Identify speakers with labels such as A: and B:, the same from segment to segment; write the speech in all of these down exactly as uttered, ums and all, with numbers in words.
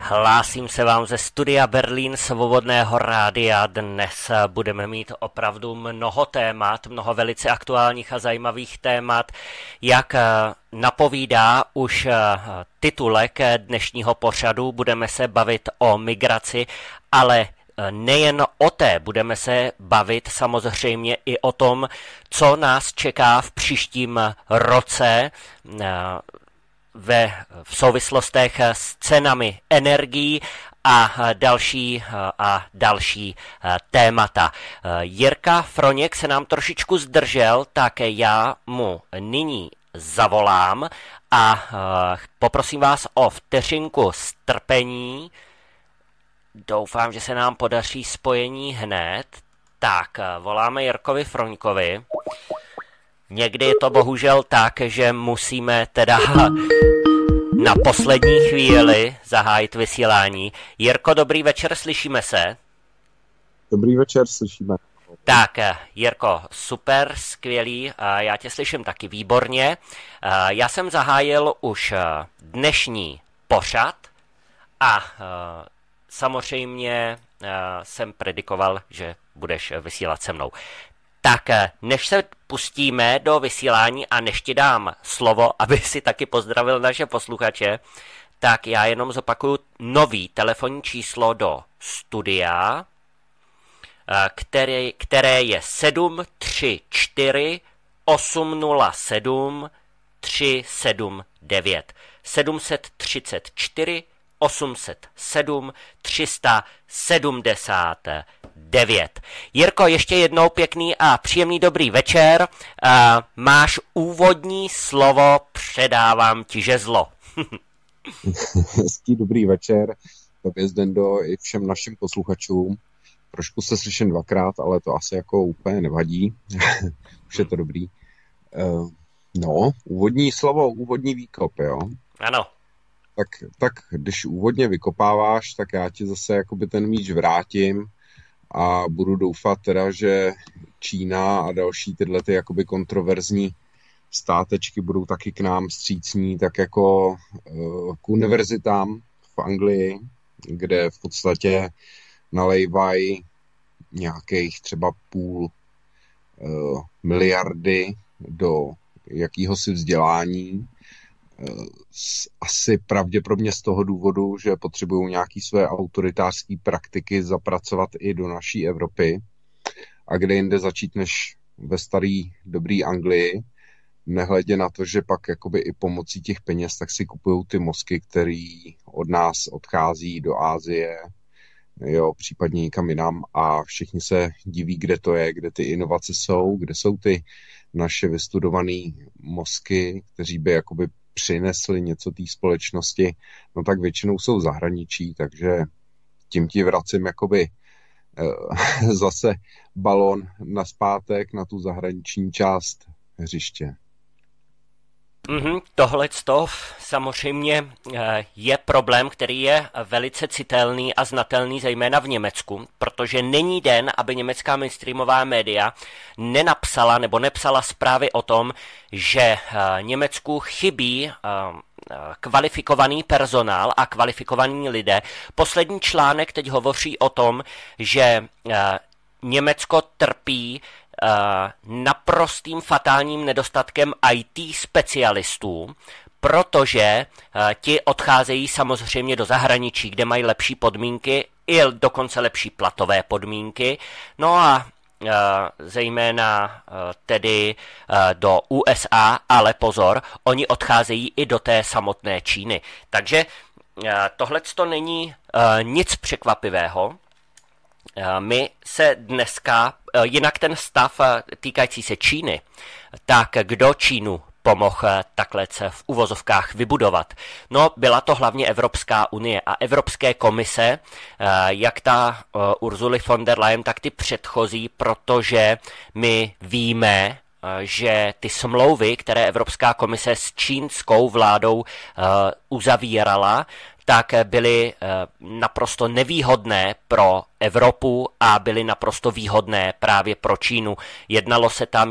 A: Hlásím se vám ze studia Berlín Svobodného rádia. Dnes budeme mít opravdu mnoho témat, mnoho velice aktuálních a zajímavých témat. Jak napovídá už titulek dnešního pořadu, budeme se bavit o migraci, ale nejen o té, budeme se bavit samozřejmě i o tom, co nás čeká v příštím roce ve, v souvislostech s cenami energií a další a další témata. Jirka Froněk se nám trošičku zdržel, tak já mu nyní zavolám a poprosím vás o vteřinku strpení. Doufám, že se nám podaří spojení hned. Tak, voláme Jirkovi Froňkovi. Někdy je to bohužel tak, že musíme teda na poslední chvíli zahájit vysílání. Jirko, dobrý večer, slyšíme se?
B: Dobrý večer, slyšíme.
A: Tak, Jirko, super, skvělý, já tě slyším taky výborně. Já jsem zahájil už dnešní pořad a samozřejmě jsem predikoval, že budeš vysílat se mnou. Tak než se pustíme do vysílání a než ti dám slovo, aby si taky pozdravil naše posluchače, tak já jenom zopakuju nový telefonní číslo do studia, které, které je sedm tři čtyři osm nula sedm tři sedm devět. sedm tři čtyři osm nula sedm tři sedm devět. Jirko, ještě jednou pěkný a příjemný dobrý večer. Uh, máš úvodní slovo, předávám ti žezlo.
B: Hezký dobrý večer, tobě Zdendo i všem našim posluchačům. Trošku se slyším dvakrát, ale to asi jako úplně nevadí. Už je to dobrý. Uh, no, úvodní slovo, úvodní výkop, jo?
A: Ano.
B: Tak, tak když úvodně vykopáváš, tak já ti zase jakoby ten míč vrátím a budu doufat teda, že Čína a další tyhle ty jakoby kontroverzní státečky budou taky k nám vstřícní, tak jako uh, k univerzitám v Anglii, kde v podstatě nalejvají nějakých třeba půl uh, miliardy do jakýhosi vzdělání. Asi pravděpodobně z toho důvodu, že potřebují nějaké své autoritářské praktiky zapracovat i do naší Evropy. A kde jinde začít než ve staré dobré Anglii, nehledě na to, že pak jakoby i pomocí těch peněz tak si kupují ty mozky, který od nás odchází do Asie, jo, případně někam jinam a všichni se diví, kde to je, kde ty inovace jsou, kde jsou ty naše vystudované mozky, kteří by jakoby přinesli něco té společnosti, no tak většinou jsou v zahraničí, takže tím ti vracím jakoby eh, zase balón naspátek na tu zahraniční část hřiště.
A: Mm-hmm, tohleto samozřejmě je problém, který je velice citelný a znatelný zejména v Německu, protože není den, aby německá mainstreamová média nenapsala nebo nepsala zprávy o tom, že Německu chybí kvalifikovaný personál a kvalifikovaní lidé. Poslední článek teď hovoří o tom, že Německo trpí naprostým fatálním nedostatkem í té specialistů, protože ti odcházejí samozřejmě do zahraničí, kde mají lepší podmínky, i dokonce lepší platové podmínky, no a zejména tedy do U S A, ale pozor, oni odcházejí i do té samotné Číny. Takže tohleto není nic překvapivého. My se dneska, jinak ten stav týkající se Číny, tak kdo Čínu pomohl takhle se v uvozovkách vybudovat? No, byla to hlavně Evropská unie a Evropské komise, jak ta Ursuly von der Leyen, tak ty předchozí, protože my víme, že ty smlouvy, které Evropská komise s čínskou vládou uzavírala, tak byly naprosto nevýhodné pro Evropu a byly naprosto výhodné právě pro Čínu. Jednalo se tam, jen připomínám, zejména o podmínku, že evropské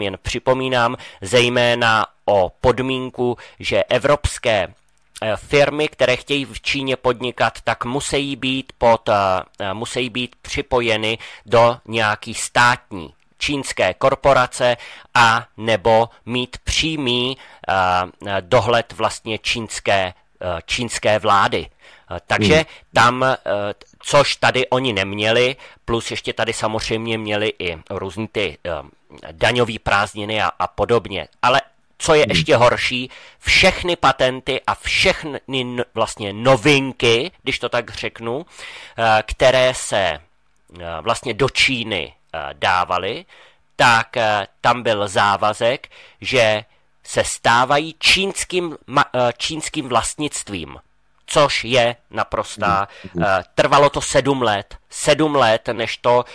A: firmy, které chtějí v Číně podnikat, tak musí být, pod, musí být připojeny do nějaký státní čínské korporace a nebo mít přímý dohled vlastně čínské, čínské vlády. Takže tam, což tady oni neměli, plus ještě tady samozřejmě měli i různý ty daňové prázdniny a, a podobně. Ale co je ještě horší, všechny patenty a všechny vlastně novinky, když to tak řeknu, které se vlastně do Číny dávaly, tak tam byl závazek, že se stávají čínským, čínským vlastnictvím, což je naprostá. Trvalo to sedm let. Sedm let, než to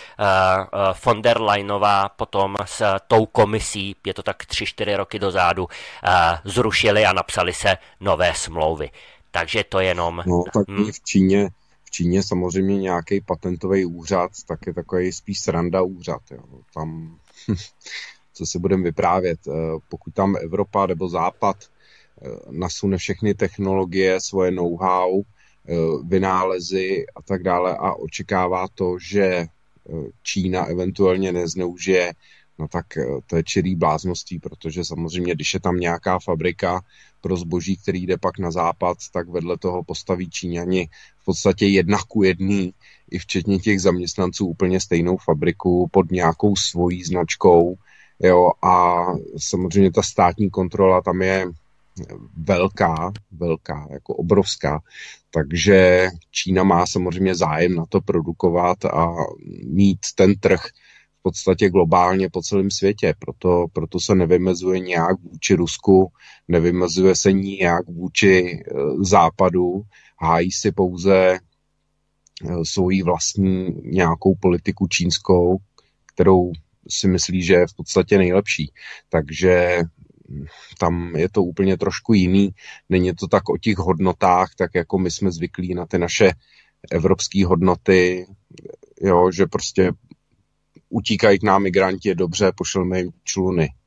A: von der Leyenová potom s tou komisí, je to tak tři, čtyři roky dozadu, zrušili a napsali se nové smlouvy. Takže to jenom...
B: No, tak v Číně, v Číně samozřejmě nějaký patentový úřad, tak je takový spíš sranda úřad. Jo. Tam, co si budeme vyprávět, pokud tam Evropa nebo Západ nasune všechny technologie, svoje know-how, vynálezy a tak dále a očekává to, že Čína eventuálně nezneužije, no tak to je čirý blázností, protože samozřejmě, když je tam nějaká fabrika pro zboží, který jde pak na západ, tak vedle toho postaví Číňani v podstatě jedna ku jedný, i včetně těch zaměstnanců úplně stejnou fabriku pod nějakou svojí značkou, jo, a samozřejmě ta státní kontrola tam je velká, velká, jako obrovská, takže Čína má samozřejmě zájem na to produkovat a mít ten trh v podstatě globálně po celém světě, proto, proto se nevymezuje nějak vůči Rusku, nevymezuje se nějak vůči západu, hájí si pouze svoji vlastní nějakou politiku čínskou, kterou si myslí, že je v podstatě nejlepší, takže tam je to úplně trošku jiný. Není to tak o těch hodnotách, tak jako my jsme zvyklí na ty naše evropské hodnoty, jo, že prostě utíkají k nám migranti, dobře, pošleme jim čluny. E,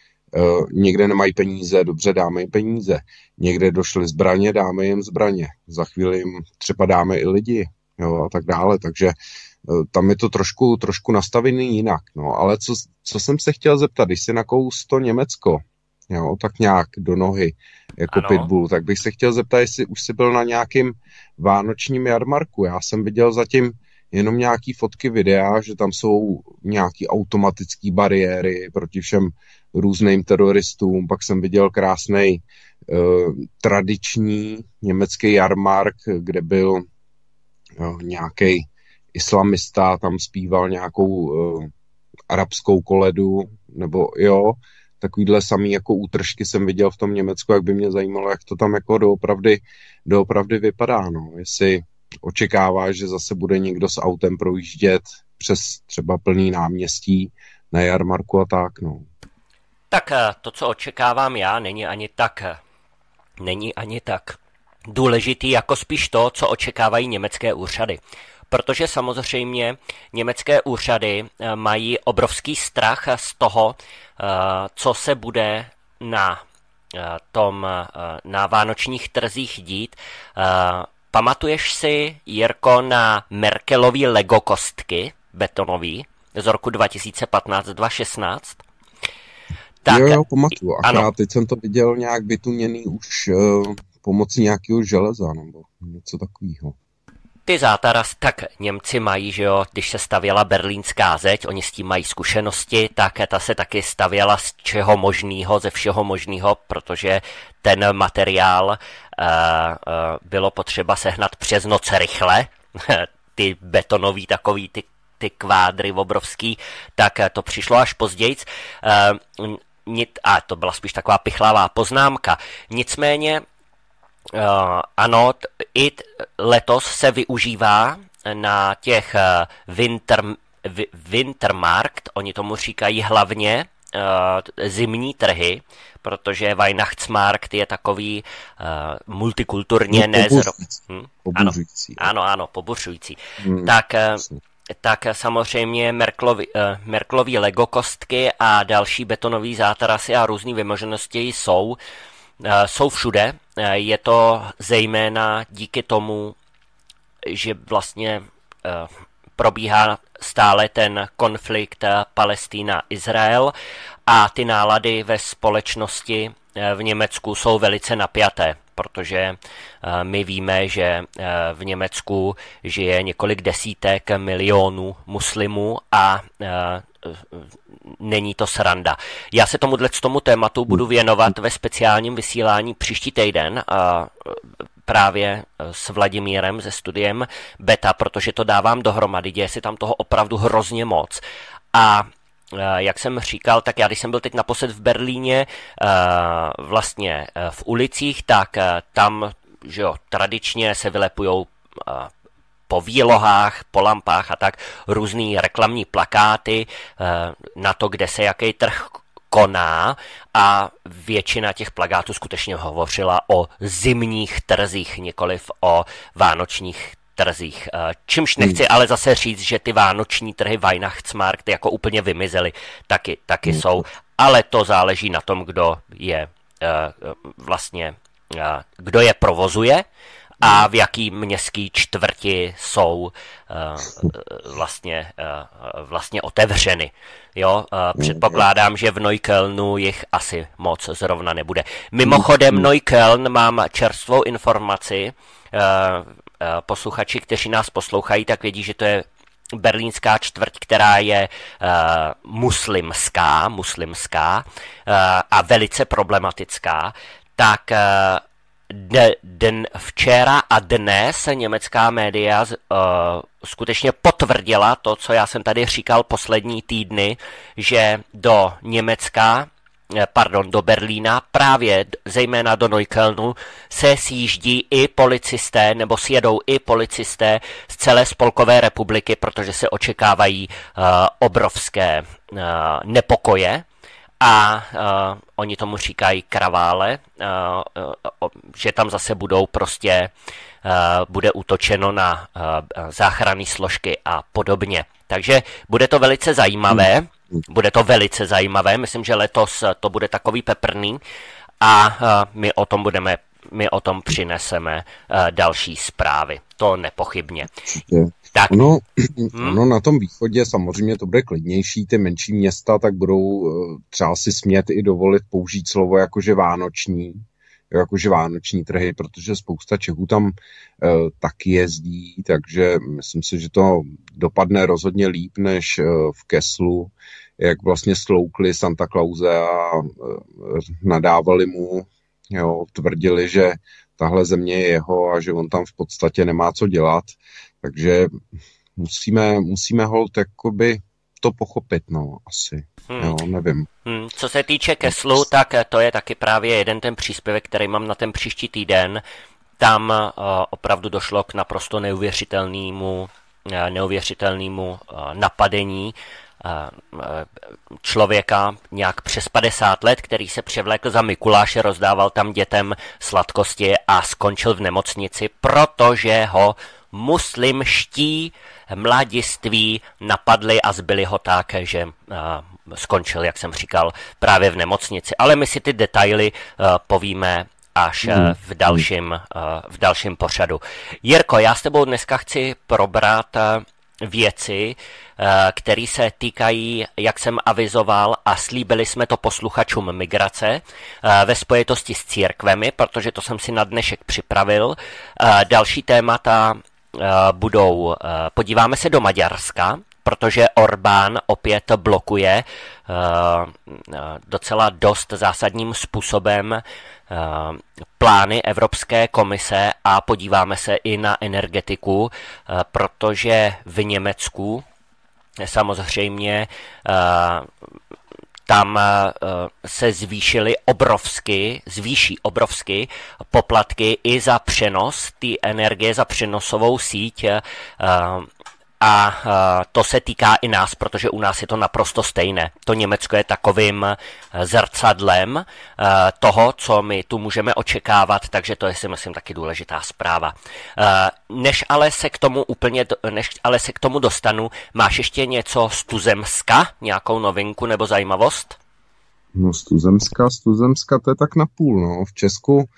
B: někde nemají peníze, dobře, dáme jim peníze. Někde došly zbraně, dáme jim zbraně. Za chvíli jim třeba dáme i lidi, jo, a tak dále. Takže e, tam je to trošku, trošku nastavený jinak. No, ale co, co jsem se chtěl zeptat, když si nakous to Německo, jo, tak nějak do nohy, jako ano. Pitbull, tak bych se chtěl zeptat, jestli už jsi byl na nějakým vánočním jarmarku. Já jsem viděl zatím jenom nějaký fotky, videa, že tam jsou nějaký automatické bariéry proti všem různým teroristům. Pak jsem viděl krásnej uh, tradiční německý jarmark, kde byl uh, nějaký islamista, tam zpíval nějakou uh, arabskou koledu, nebo jo, takovýhle samý jako útržky jsem viděl v tom Německu, jak by mě zajímalo, jak to tam jako doopravdy, doopravdy vypadá, no. Jestli očekáváš, že zase bude někdo s autem projíždět přes třeba plný náměstí na jarmarku a tak, no.
A: Tak to, co očekávám já, není ani tak, není ani tak důležitý, jako spíš to, co očekávají německé úřady. Protože samozřejmě německé úřady mají obrovský strach z toho, co se bude na tom, na vánočních trzích dít. Pamatuješ si, Jirko, na Merkelový Lego kostky betonový z roku dva tisíce patnáct dva tisíce šestnáct?
B: Tak, jo, jo, pamatuju. Akorát teď jsem to viděl nějak vytuněný už uh, pomocí nějakého železa nebo něco takového.
A: Ty zátaras, tak Němci mají, že jo, když se stavěla berlínská zeď, oni s tím mají zkušenosti, tak ta se taky stavěla z čeho možného, ze všeho možného, protože ten materiál uh, uh, bylo potřeba sehnat přes noc rychle, ty betonový takový, ty, ty kvádry obrovský, tak to přišlo až později. Uh, a to byla spíš taková pichlavá poznámka. Nicméně Uh, ano, t- i t- letos se využívá na těch uh, winter, v- Wintermarkt, oni tomu říkají hlavně uh, zimní trhy, protože Weihnachtsmarkt je takový uh, multikulturně
B: no,
A: pobuřující.
B: Hm? Pobuřující.
A: Ano, ano, ano, pobuřující. Hmm, tak, uh, tak samozřejmě Merkelový, uh, Merkelový Lego kostky a další betonové zátarasy a různé vymoženosti jsou, uh, jsou všude. je to zejména díky tomu, že vlastně probíhá stále ten konflikt Palestina-Izrael a ty nálady ve společnosti v Německu jsou velice napjaté, protože my víme, že v Německu žije několik desítek milionů muslimů a není to sranda. Já se tomuhle tomu tématu budu věnovat ve speciálním vysílání příští týden právě s Vladimírem ze studiem Beta, protože to dávám dohromady, děje se tam toho opravdu hrozně moc. A jak jsem říkal, tak já když jsem byl teď naposled v Berlíně vlastně v ulicích, tak tam, že jo, tradičně se vylepujou po výlohách, po lampách a tak různý reklamní plakáty na to, kde se jaký trh koná, a většina těch plakátů skutečně hovořila o zimních trzích, nikoliv o vánočních trzích. Čímž nechci ale zase říct, že ty vánoční trhy Weihnachtsmarkt jako úplně vymizely, taky, taky hmm. jsou, ale to záleží na tom, kdo je vlastně, kdo je provozuje a v jaký městský čtvrti jsou uh, vlastně, uh, vlastně otevřeny. Jo? Uh, předpokládám, že v Neuköllnu jich asi moc zrovna nebude. Mimochodem Neukölln, mám čerstvou informaci, uh, uh, posluchači, kteří nás poslouchají, tak vědí, že to je berlínská čtvrť, která je uh, muslimská, muslimská uh, a velice problematická, tak uh, De, den, včera a dnes německá média uh, skutečně potvrdila to, co já jsem tady říkal poslední týdny, že do Německa, pardon, do Berlína, právě zejména do Neuköllnu, se sjíždí i policisté, nebo sjedou i policisté z celé Spolkové republiky, protože se očekávají uh, obrovské uh, nepokoje. A uh, oni tomu říkají kravále, uh, uh, že tam zase budou prostě, uh, bude útočeno na uh, záchranné složky a podobně. Takže bude to velice zajímavé, bude to velice zajímavé, myslím, že letos to bude takový peprný a uh, my o tom budeme, my o tom přineseme uh, další zprávy, to nepochybně.
B: Tak. Ono, hmm. ono na tom východě samozřejmě to bude klidnější, ty menší města tak budou třeba si smět i dovolit použít slovo jakože vánoční, jakože vánoční trhy, protože spousta Čechů tam uh, taky jezdí, takže myslím si, že to dopadne rozhodně líp než uh, v Kesslu, jak vlastně sloukli Santa Clause a uh, nadávali mu, jo, tvrdili, že tahle země je jeho a že on tam v podstatě nemá co dělat. Takže musíme, musíme holt jakoby to pochopit, no, asi. Hmm. Jo, nevím.
A: Hmm. Co se týče Kesslu, tak to je taky právě jeden ten příspěvek, který mám na ten příští týden. Tam uh, opravdu došlo k naprosto neuvěřitelnému, uh, neuvěřitelnému uh, napadení uh, člověka nějak přes padesát let, který se převlékl za Mikuláše, rozdával tam dětem sladkosti a skončil v nemocnici, protože ho muslimští mladiství napadli a zbyli ho tak, že uh, skončil, jak jsem říkal, právě v nemocnici. Ale my si ty detaily uh, povíme až uh, v dalším, uh, v dalším pořadu. Jirko, já s tebou dneska chci probrat uh, věci, které se týkají, jak jsem avizoval a slíbili jsme to posluchačům, migrace ve spojitosti s církvemi, protože to jsem si na dnešek připravil. Další témata budou, podíváme se do Maďarska, protože Orbán opět blokuje docela dost zásadním způsobem plány Evropské komise a podíváme se i na energetiku, protože v Německu samozřejmě tam se zvýšily obrovsky, zvýší obrovsky poplatky i za přenos té energie, za přenosovou síť. A to se týká i nás, protože u nás je to naprosto stejné. To Německo je takovým zrcadlem toho, co my tu můžeme očekávat, takže to je, si myslím, taky důležitá zpráva. Než ale se k tomu úplně, než ale se k tomu dostanu, máš ještě něco z tuzemska, nějakou novinku nebo zajímavost?
B: No z tuzemska, z tuzemska to je tak napůl, no. V Česku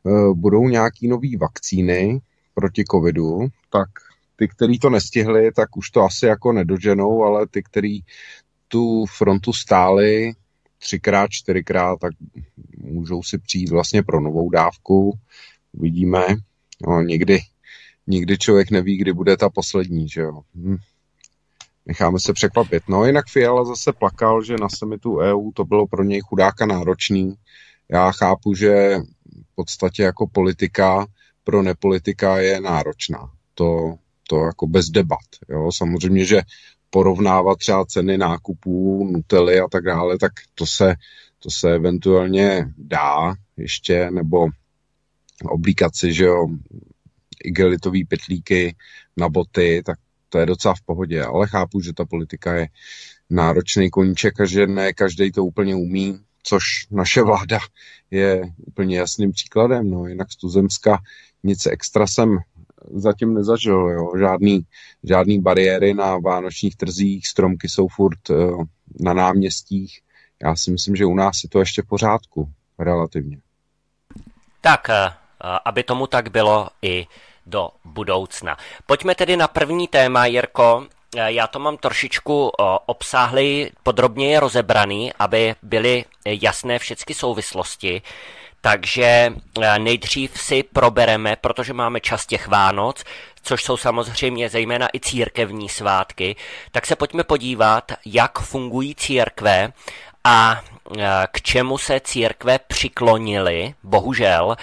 B: budou nějaký nový vakcíny proti covidu, tak ty, který to nestihli, tak už to asi jako nedoženou, ale ty, který tu frontu stáli třikrát, čtyřikrát, tak můžou si přijít vlastně pro novou dávku. Uvidíme. No, někdy, někdy člověk neví, kdy bude ta poslední, že jo. Hm. Necháme se překvapit. No jinak Fiala zase plakal, že na summitu E U to bylo pro něj chudáka náročný. Já chápu, že v podstatě jako politika pro nepolitika je náročná. To, to jako bez debat. Jo. Samozřejmě, že porovnávat třeba ceny nákupů, Nutelly a tak dále, tak to se, to se eventuálně dá ještě, nebo oblíkat si, že jo, igelitový pytlíky na boty, tak to je docela v pohodě, ale chápu, že ta politika je náročný koníček a že ne každý to úplně umí, což naše vláda je úplně jasným příkladem, no, jinak z tuzemska nic extra jsem zatím nezažil, jo. Žádný, žádný bariéry na vánočních trzích, stromky jsou furt uh, na náměstích. Já si myslím, že u nás je to ještě v pořádku, relativně.
A: Tak, aby tomu tak bylo i do budoucna. Pojďme tedy na první téma, Jirko. Já to mám trošičku obsáhlej, podrobněji rozebraný, aby byly jasné všechny souvislosti. Takže nejdřív si probereme, protože máme čas těch Vánoc, což jsou samozřejmě zejména i církevní svátky, tak se pojďme podívat, jak fungují církve a k čemu se církve přiklonily, bohužel.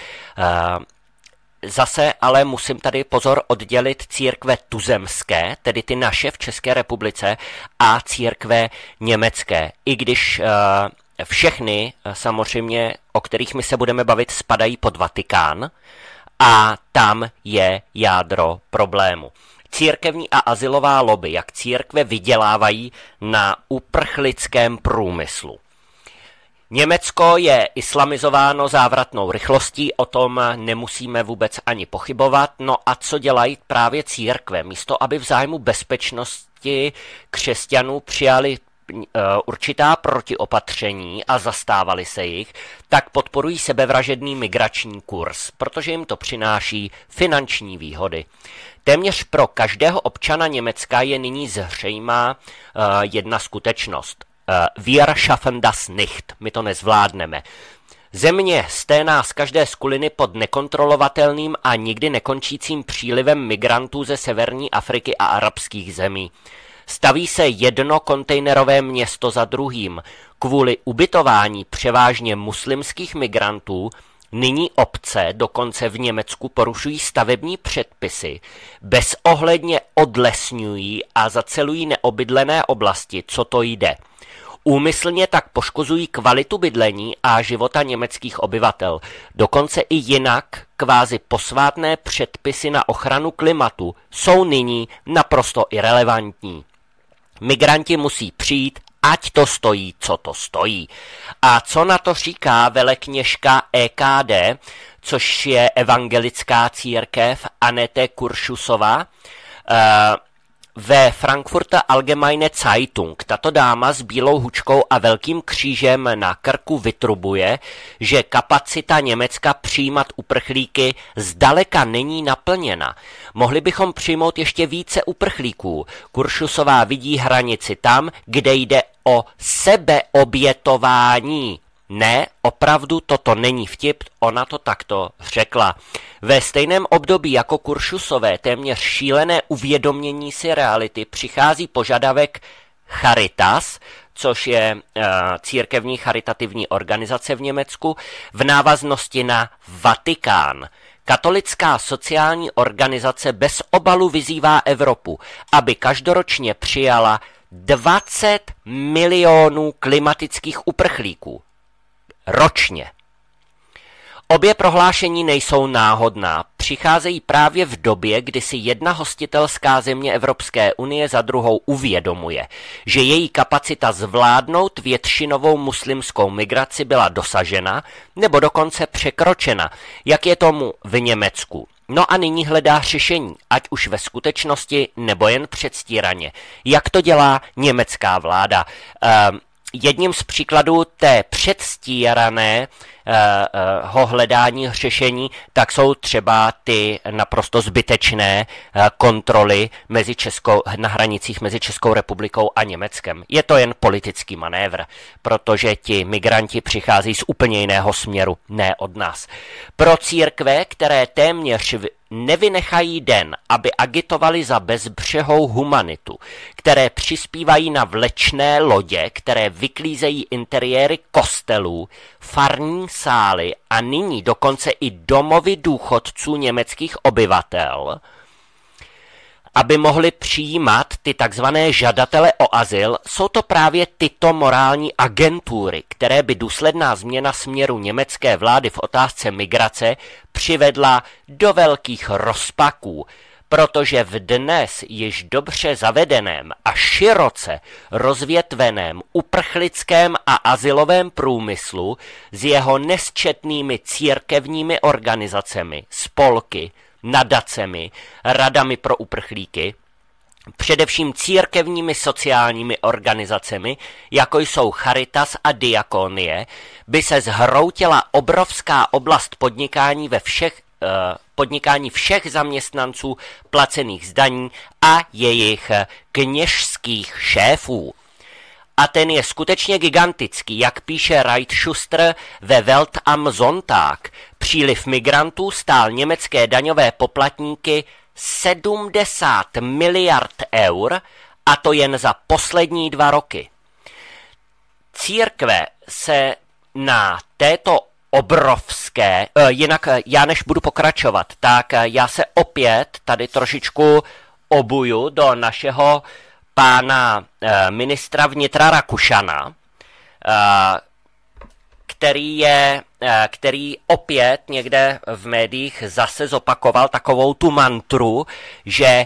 A: Zase ale musím tady pozor oddělit církve tuzemské, tedy ty naše v České republice, a církve německé. I když všechny samozřejmě, o kterých my se budeme bavit, spadají pod Vatikán a tam je jádro problému. Církevní a azylová lobby, jak církve vydělávají na uprchlickém průmyslu. Německo je islamizováno závratnou rychlostí, o tom nemusíme vůbec ani pochybovat. No a co dělají právě církve? Místo, aby v zájmu bezpečnosti křesťanů přijali určitá protiopatření a zastávali se jich, tak podporují sebevražedný migrační kurz, protože jim to přináší finanční výhody. Téměř pro každého občana Německa je nyní zřejmá uh, jedna skutečnost. Uh, Wir schaffen das nicht. My to nezvládneme. Země sté nás každé skuliny pod nekontrolovatelným a nikdy nekončícím přílivem migrantů ze severní Afriky a arabských zemí. Staví se jedno kontejnerové město za druhým. Kvůli ubytování převážně muslimských migrantů nyní obce, dokonce v Německu, porušují stavební předpisy, bezohledně odlesňují a zacelují neobydlené oblasti, co to jde. Úmyslně tak poškozují kvalitu bydlení a života německých obyvatel. Dokonce i jinak kvázi posvátné předpisy na ochranu klimatu jsou nyní naprosto irelevantní. Migranti musí přijít, ať to stojí, co to stojí. A co na to říká velekněžka E K D, což je evangelická církev Annette Kurschusová, ve Frankfurter Allgemeine Zeitung. Tato dáma s bílou hučkou a velkým křížem na krku vytrubuje, že kapacita Německa přijímat uprchlíky zdaleka není naplněna. Mohli bychom přijmout ještě více uprchlíků. Kuršusová vidí hranici tam, kde jde o sebeobětování. Ne, opravdu toto není vtip, ona to takto řekla. Ve stejném období jako Kuršusové téměř šílené uvědomění si reality přichází požadavek Charitas, což je uh, církevní charitativní organizace v Německu, v návaznosti na Vatikán. Katolická sociální organizace bez obalu vyzývá Evropu, aby každoročně přijala dvacet milionů klimatických uprchlíků. Ročně. Obě prohlášení nejsou náhodná. Přicházejí právě v době, kdy si jedna hostitelská země Evropské unie za druhou uvědomuje, že její kapacita zvládnout většinovou muslimskou migraci byla dosažena nebo dokonce překročena, jak je tomu v Německu. No a nyní hledá řešení, ať už ve skutečnosti nebo jen předstíraně. Jak to dělá německá vláda? Ehm, jedním z příkladů té předstírané ho hledání řešení, tak jsou třeba ty naprosto zbytečné kontroly mezi Českou, na hranicích mezi Českou republikou a Německem. Je to jen politický manévr, protože ti migranti přichází z úplně jiného směru, ne od nás. Pro církve, které téměř nevynechají den, aby agitovali za bezbřehou humanitu, které přispívají na vlečné lodě, které vyklízejí interiéry kostelů, farní sály a nyní dokonce i domovy důchodců německých obyvatel, aby mohli přijímat ty takzvané žadatele o azyl, jsou to právě tyto morální agentury, které by důsledná změna směru německé vlády v otázce migrace přivedla do velkých rozpaků, protože v dnes již dobře zavedeném a široce rozvětveném uprchlickém a azylovém průmyslu s jeho nesčetnými církevními organizacemi, spolky, nadacemi, radami pro uprchlíky, především církevními sociálními organizacemi, jako jsou Charitas a Diakonie, by se zhroutila obrovská oblast podnikání ve všech eh, podnikání všech zaměstnanců placených z daní a jejich kněžských šéfů. A ten je skutečně gigantický, jak píše Reitschuster ve Welt am Sonntag. Příliv migrantů stál německé daňové poplatníky sedmdesát miliard eur, a to jen za poslední dva roky. Církve se na této obrovské, jinak já než budu pokračovat, tak já se opět tady trošičku obuju do našeho pána ministra vnitra Rakušana, který je, který opět někde v médiích zase zopakoval takovou tu mantru, že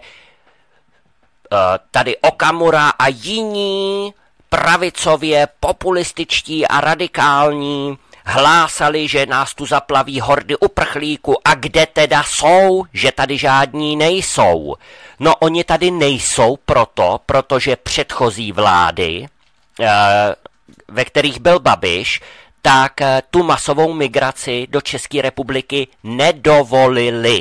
A: tady Okamura a jiní pravicově populističtí a radikální hlásali, že nás tu zaplaví hordy uprchlíků a kde teda jsou, že tady žádní nejsou. No oni tady nejsou proto, protože předchozí vlády, ve kterých byl Babiš, tak tu masovou migraci do České republiky nedovolili.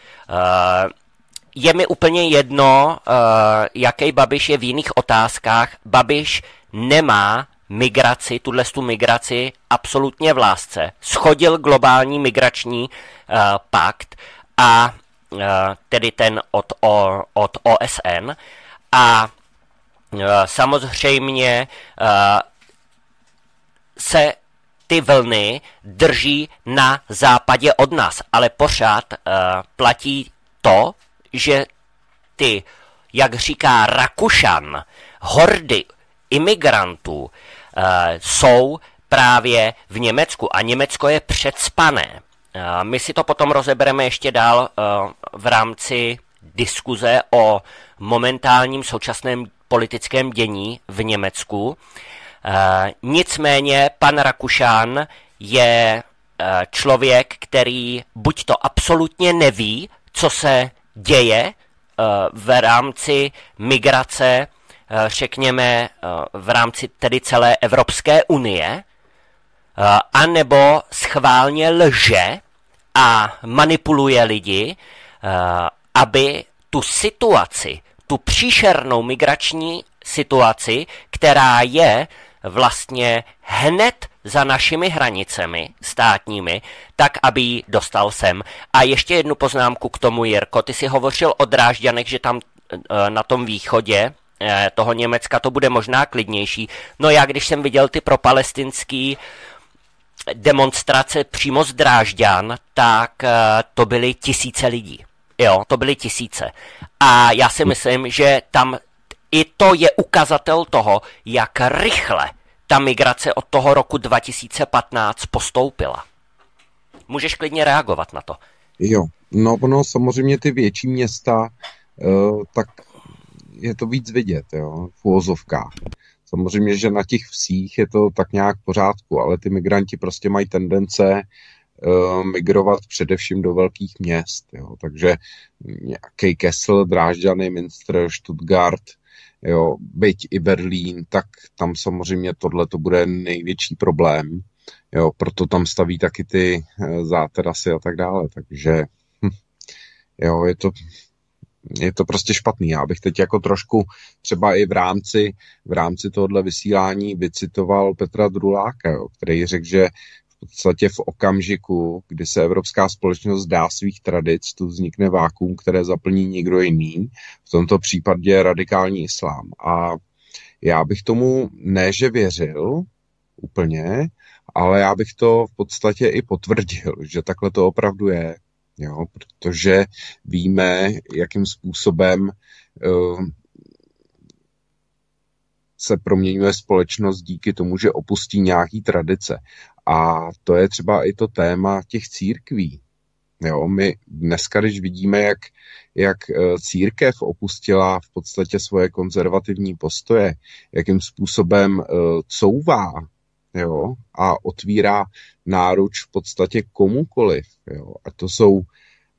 A: Je mi úplně jedno, jaký Babiš je v jiných otázkách. Babiš nemá migraci, tuto migraci absolutně v lásce. Shodil globální migrační uh, pakt a uh, tedy ten od, o, od O S N a uh, samozřejmě uh, se ty vlny drží na západě od nás, ale pořád uh, platí to, že ty, jak říká Rakušan, hordy imigrantů uh, jsou právě v Německu a Německo je předspané. Uh, my si to potom rozebereme ještě dál uh, v rámci diskuze o momentálním současném politickém dění v Německu. Uh, nicméně pan Rakušan je uh, člověk, který buď to absolutně neví, co se děje uh, v rámci migrace, řekněme, v rámci tedy celé Evropské unie, anebo schválně lže a manipuluje lidi, aby tu situaci, tu příšernou migrační situaci, která je vlastně hned za našimi hranicemi státními, tak aby ji dostal sem. A ještě jednu poznámku k tomu, Jirko. Ty si hovořil o Drážďanech, že tam na tom východě toho Německa to bude možná klidnější. No já, když jsem viděl ty propalestinský demonstrace přímo z Drážďan, tak to byly tisíce lidí. Jo, to byly tisíce. A já si myslím, že tam i to je ukazatel toho, jak rychle ta migrace od toho roku dva tisíce patnáct postoupila. Můžeš klidně reagovat na to.
B: Jo, no, no samozřejmě ty větší města, uh, tak je to víc vidět, jo, v uvozovkách. Samozřejmě, že na těch vsích je to tak nějak v pořádku, ale ty migranti prostě mají tendence uh, migrovat především do velkých měst, jo, takže nějaký Kessel, Drážďany, Münster, Stuttgart, jo, byť i Berlín, tak tam samozřejmě tohle to bude největší problém, jo, proto tam staví taky ty záterasy a tak dále, takže hm, jo, je to je to prostě špatný. Já bych teď jako trošku třeba i v rámci, v rámci tohohle vysílání vycitoval Petra Druláka, jo, který řekl, že v podstatě v okamžiku, kdy se evropská společnost dá svých tradic, tu vznikne vákuum, které zaplní někdo jiný, v tomto případě radikální islám. A já bych tomu ne, že věřil úplně, ale já bych to v podstatě i potvrdil, že takhle to opravdu je. Jo, protože víme, jakým způsobem uh, se proměňuje společnost díky tomu, že opustí nějaký tradice. A to je třeba i to téma těch církví. Jo, my dneska, když vidíme, jak, jak církev opustila v podstatě svoje konzervativní postoje, jakým způsobem uh, couvá, jo, a otvírá náruč v podstatě komukoliv. Jo. A to jsou uh,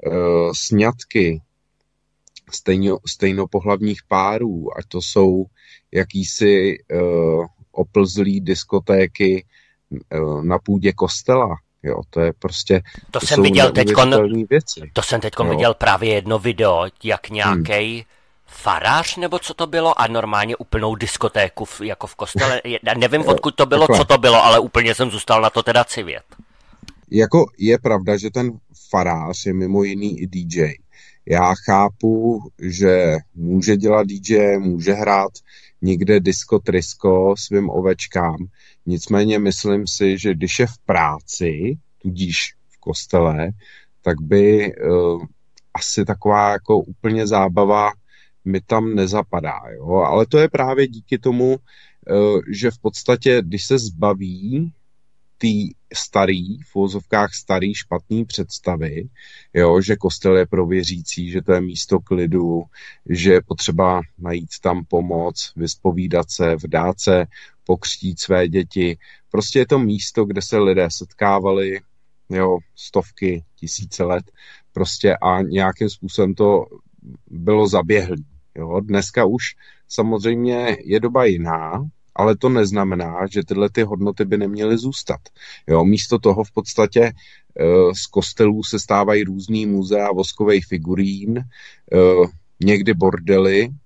B: sňatky stejno, stejnopohlavních párů, a to jsou jakýsi uh, oplzlý diskotéky uh, na půdě kostela. Jo, to je prostě,
A: to,
B: to
A: jsem
B: jsou
A: viděl teďkon,
B: věci.
A: To jsem teď viděl právě jedno video, jak nějaký hmm. farář, nebo co to bylo, a normálně úplnou diskotéku v, jako v kostele. Já nevím, odkud to bylo, Takhle. co to bylo, ale úplně jsem zůstal na to teda civět.
B: Jako je pravda, že ten farář je mimo jiný i dý džej. Já chápu, že může dělat dý džej, může hrát někde disko trisko svým ovečkám. Nicméně myslím si, že když je v práci, tudíž v kostele, tak by uh, asi taková jako úplně zábava mi tam nezapadá. Jo? Ale to je právě díky tomu, uh, že v podstatě, když se zbaví ty starý, v uvozovkách starý špatný představy, jo, že kostel je pro věřící, že to je místo klidu, že je potřeba najít tam pomoc, vyspovídat se, vdát se, pokřtít své děti. Prostě je to místo, kde se lidé setkávali, jo, stovky, tisíce let, prostě a nějakým způsobem to bylo zaběhlý. Jo. Dneska už samozřejmě je doba jiná, ale to neznamená, že tyhle ty hodnoty by neměly zůstat. Jo, místo toho v podstatě e, z kostelů se stávají různý muzea voskových figurín, e, někdy bordely, e,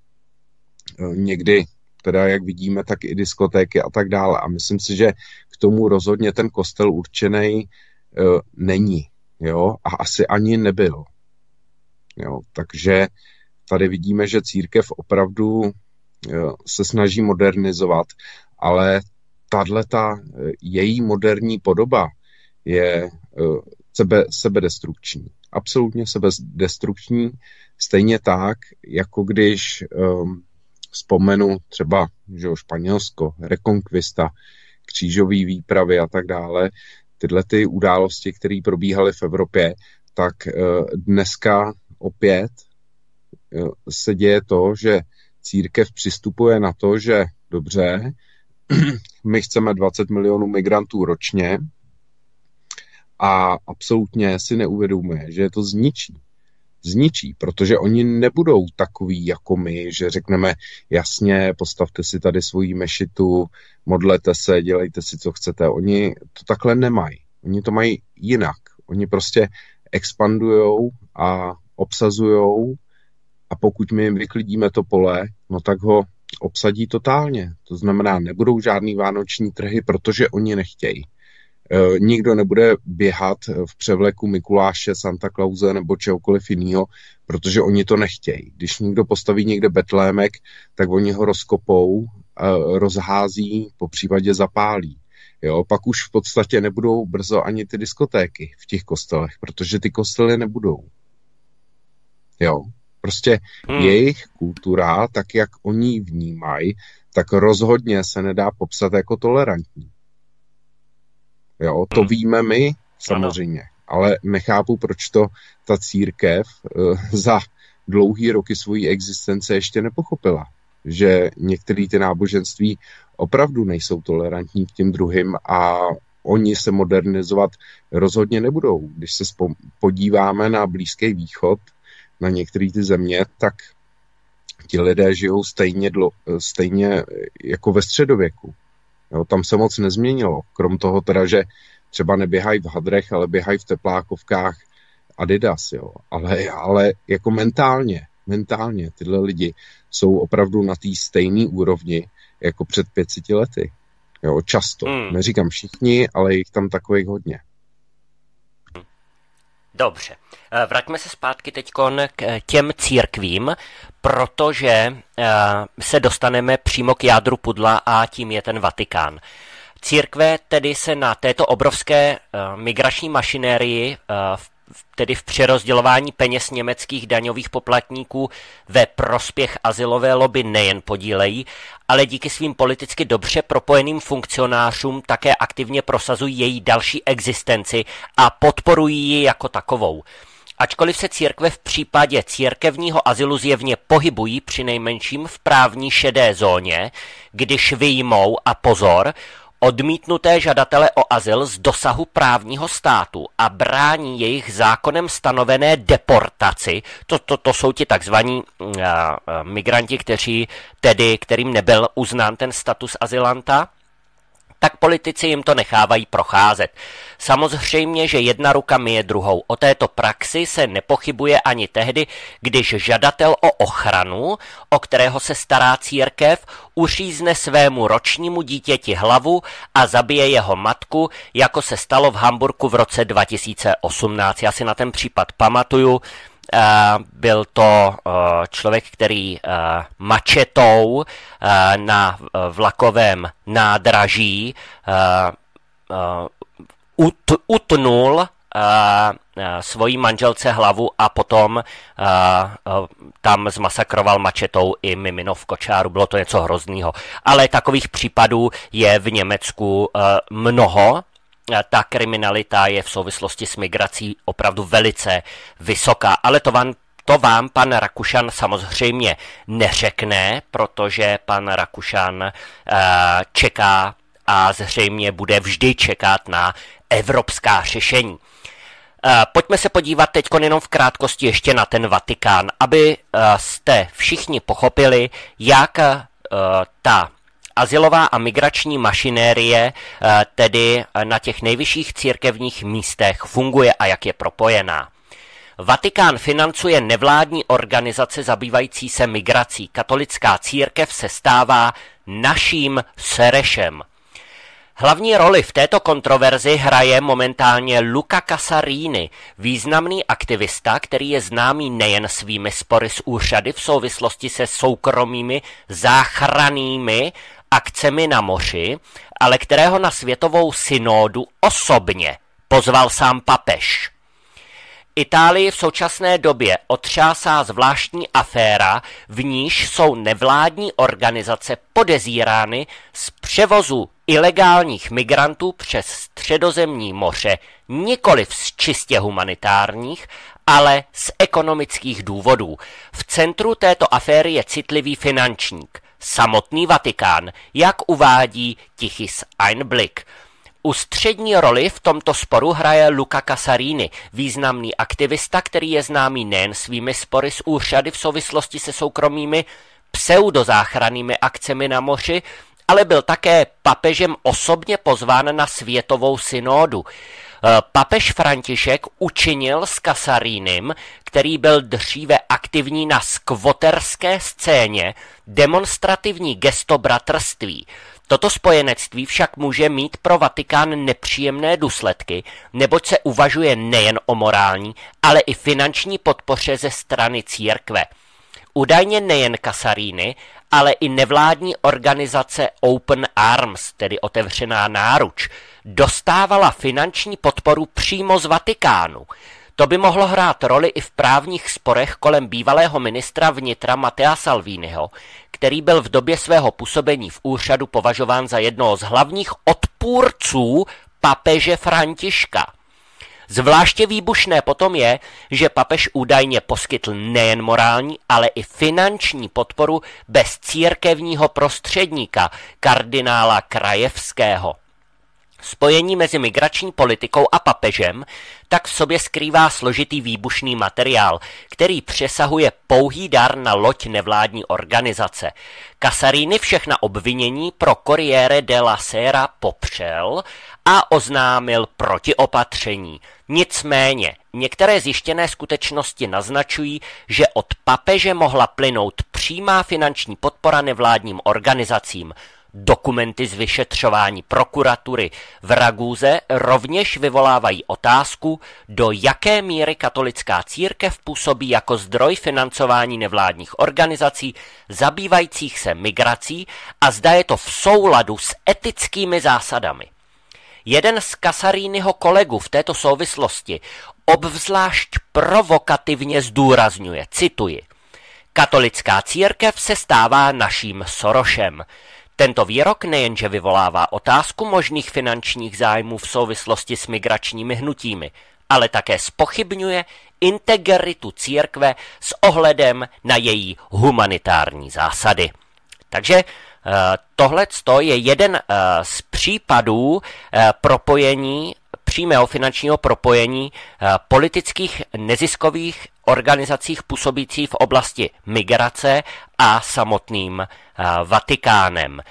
B: někdy teda, jak vidíme, tak i diskotéky a tak dále. A myslím si, že k tomu rozhodně ten kostel určený e, není. Jo, a asi ani nebyl. Jo, takže tady vidíme, že církev opravdu se snaží modernizovat, ale tato její moderní podoba je sebe, sebedestrukční. Absolutně sebedestrukční, stejně tak, jako když um, vzpomenu třeba že Španělsko, Reconquista, křížové výpravy a tak dále, tyhle ty události, které probíhaly v Evropě, tak uh, dneska opět uh, se děje to, že církev přistupuje na to, že dobře, my chceme dvacet milionů migrantů ročně a absolutně si neuvědomuje, že je to zničí. Zničí, protože oni nebudou takový jako my, že řekneme jasně, postavte si tady svoji mešitu, modlete se, dělejte si, co chcete. Oni to takhle nemají. Oni to mají jinak. Oni prostě expandujou a obsazujou. A pokud my jim vyklidíme to pole, no tak ho obsadí totálně. To znamená, nebudou žádný vánoční trhy, protože oni nechtějí. E, nikdo nebude běhat v převleku Mikuláše, Santa Clause nebo čehokoliv jiného, protože oni to nechtějí. Když někdo postaví někde betlémek, tak oni ho rozkopou, e, rozhází, po případě zapálí. Jo, pak už v podstatě nebudou brzo ani ty diskotéky v těch kostelech, protože ty kostely nebudou. Jo. Prostě hmm. jejich kultura, tak jak oni ji vnímají, tak rozhodně se nedá popsat jako tolerantní. Jo, to hmm. víme my, samozřejmě, ano. Ale nechápu, proč to ta církev uh, za dlouhý roky svojí existence ještě nepochopila. Že některé ty náboženství opravdu nejsou tolerantní k těm druhým a oni se modernizovat rozhodně nebudou. Když se podíváme na Blízký východ, na některé ty země, tak ti lidé žijou stejně, dlo, stejně jako ve středověku. Jo, tam se moc nezměnilo. Krom toho teda, že třeba neběhají v hadrech, ale běhají v teplákovkách Adidas. Jo. Ale, ale jako mentálně, mentálně tyhle lidi jsou opravdu na té stejné úrovni jako před pěti lety. Jo, často. Hmm. Neříkám všichni, ale jich tam takových hodně.
A: Dobře. Vraťme se zpátky teď k těm církvím, protože se dostaneme přímo k jádru pudla a tím je ten Vatikán. Církve tedy se na této obrovské migrační mašinérii v tedy v přerozdělování peněz německých daňových poplatníků ve prospěch azylové lobby nejen podílejí, ale díky svým politicky dobře propojeným funkcionářům také aktivně prosazují její další existenci a podporují ji jako takovou. Ačkoliv se církve v případě církevního azylu zjevně pohybují přinejmenším v právní šedé zóně, když vyjmou, a pozor, odmítnuté žadatele o azyl z dosahu právního státu a brání jejich zákonem stanovené deportaci, to, to, to jsou ti takzvaní uh, migranti, kteří tedy, kterým nebyl uznán ten status azylanta, tak politici jim to nechávají procházet. Samozřejmě, že jedna ruka myje druhou. O této praxi se nepochybuje ani tehdy, když žadatel o ochranu, o kterého se stará církev, uřízne svému ročnímu dítěti hlavu a zabije jeho matku, jako se stalo v Hamburku v roce dva tisíce osmnáct. Já si na ten případ pamatuju. Uh, byl to uh, člověk, který uh, mačetou uh, na uh, vlakovém nádraží uh, uh, ut, utnul uh, uh, svojí manželce hlavu a potom uh, uh, tam zmasakroval mačetou i mimino v kočáru. Bylo to něco hroznýho. Ale takových případů je v Německu uh, mnoho. Ta kriminalita je v souvislosti s migrací opravdu velice vysoká, ale to vám, to vám pan Rakušan samozřejmě neřekne, protože pan Rakušan uh, čeká a zřejmě bude vždy čekat na evropská řešení. Uh, pojďme se podívat teď jenom v krátkosti ještě na ten Vatikán, aby uh, jste všichni pochopili, jak uh, ta azylová a migrační mašinérie tedy na těch nejvyšších církevních místech funguje a jak je propojená. Vatikán financuje nevládní organizace zabývající se migrací. Katolická církev se stává naším Serešem. Hlavní roli v této kontroverzi hraje momentálně Luca Casarini, významný aktivista, který je známý nejen svými spory s úřady v souvislosti se soukromými záchrannými akcemi na moři, ale kterého na světovou synódu osobně pozval sám papež. Itálii v současné době otřásá zvláštní aféra, v níž jsou nevládní organizace podezírány z převozu ilegálních migrantů přes Středozemní moře, nikoliv z čistě humanitárních, ale z ekonomických důvodů. V centru této aféry je citlivý finančník, samotný Vatikán, jak uvádí Tichys Einblick. Ústřední roli v tomto sporu hraje Luca Casarini, významný aktivista, který je známý nejen svými spory s úřady v souvislosti se soukromými pseudozáchrannými akcemi na moři, ale byl také papežem osobně pozván na světovou synódu. Papež František učinil s Casarínem, který byl dříve aktivní na skvoterské scéně, demonstrativní gesto bratrství. Toto spojenectví však může mít pro Vatikán nepříjemné důsledky, neboť se uvažuje nejen o morální, ale i finanční podpoře ze strany církve. Údajně nejen Casarini, ale i nevládní organizace Open Arms, tedy otevřená náruč, dostávala finanční podporu přímo z Vatikánu. To by mohlo hrát roli i v právních sporech kolem bývalého ministra vnitra Mattea Salviniho, který byl v době svého působení v úřadu považován za jednoho z hlavních odpůrců papeže Františka. Zvláště výbušné potom je, že papež údajně poskytl nejen morální, ale i finanční podporu bez církevního prostředníka, kardinála Krajevského. Spojení mezi migrační politikou a papežem tak v sobě skrývá složitý výbušný materiál, který přesahuje pouhý dar na loď nevládní organizace. Casarini všechna obvinění pro Corriere della Sera popřel a oznámil protiopatření. Nicméně některé zjištěné skutečnosti naznačují, že od papeže mohla plynout přímá finanční podpora nevládním organizacím. Dokumenty z vyšetřování prokuratury v Raguze rovněž vyvolávají otázku, do jaké míry katolická církev působí jako zdroj financování nevládních organizací zabývajících se migrací a zda je to v souladu s etickými zásadami. Jeden z Casariniho kolegů v této souvislosti obzvlášť provokativně zdůrazňuje, cituji, katolická církev se stává naším Sorosem. Tento výrok nejenže vyvolává otázku možných finančních zájmů v souvislosti s migračními hnutími, ale také zpochybňuje integritu církve s ohledem na její humanitární zásady. Takže tohle je jeden z případů propojení, přímého finančního propojení politických neziskových organizacích působících v oblasti migrace a samotným Vatikánem.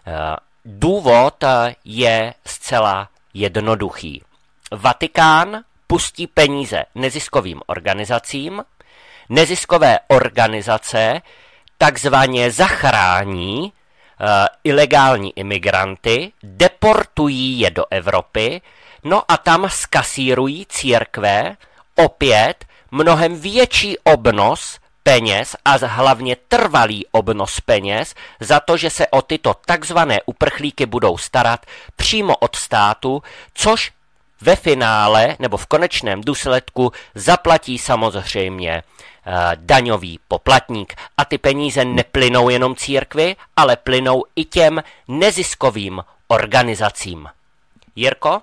A: Důvod je zcela jednoduchý. Vatikán pustí peníze neziskovým organizacím, neziskové organizace takzvaně zachrání uh, ilegální imigranty, deportují je do Evropy, no a tam skasírují církve opět mnohem větší obnos peněz a hlavně trvalý obnos peněz za to, že se o tyto takzvané uprchlíky budou starat přímo od státu, což ve finále nebo v konečném důsledku zaplatí samozřejmě uh, daňový poplatník. A ty peníze neplynou jenom církvi, ale plynou i těm neziskovým organizacím. Jirko?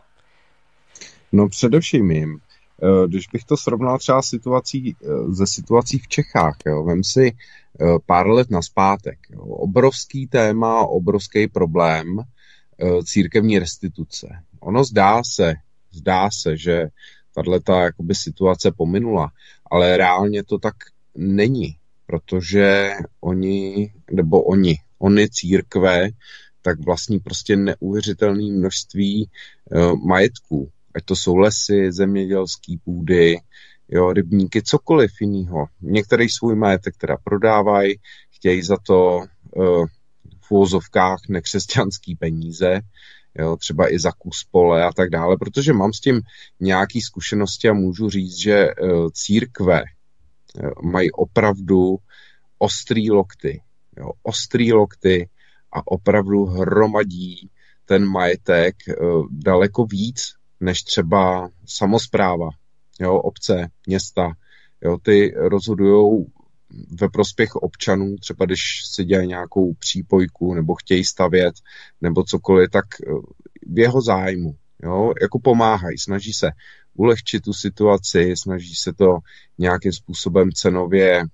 B: No především jim. Když bych to srovnal třeba situací, ze situací v Čechách, jo, vem si pár let nazpátek. Jo, obrovský téma, obrovský problém církevní restituce. Ono zdá se, zdá se, že tato jakoby situace pominula, ale reálně to tak není, protože oni, nebo oni, oni církve, tak vlastní prostě neuvěřitelné množství uh, majetků. Ať to jsou lesy, zemědělské půdy, jo, rybníky, cokoliv jiného. Některý svůj majetek teda prodávají, chtějí za to uh, v úvozovkách nekřesťanský peníze, jo, třeba i za kus pole a tak dále, protože mám s tím nějaké zkušenosti a můžu říct, že uh, církve uh, mají opravdu ostrý lokty, jo, ostrý lokty a opravdu hromadí ten majetek uh, daleko víc, než třeba samospráva, jo, obce, města, jo, ty rozhodujou ve prospěch občanů, třeba když si dělají nějakou přípojku nebo chtějí stavět nebo cokoliv, tak v jeho zájmu, jo, jako pomáhají, snaží se ulehčit tu situaci, snaží se to nějakým způsobem cenově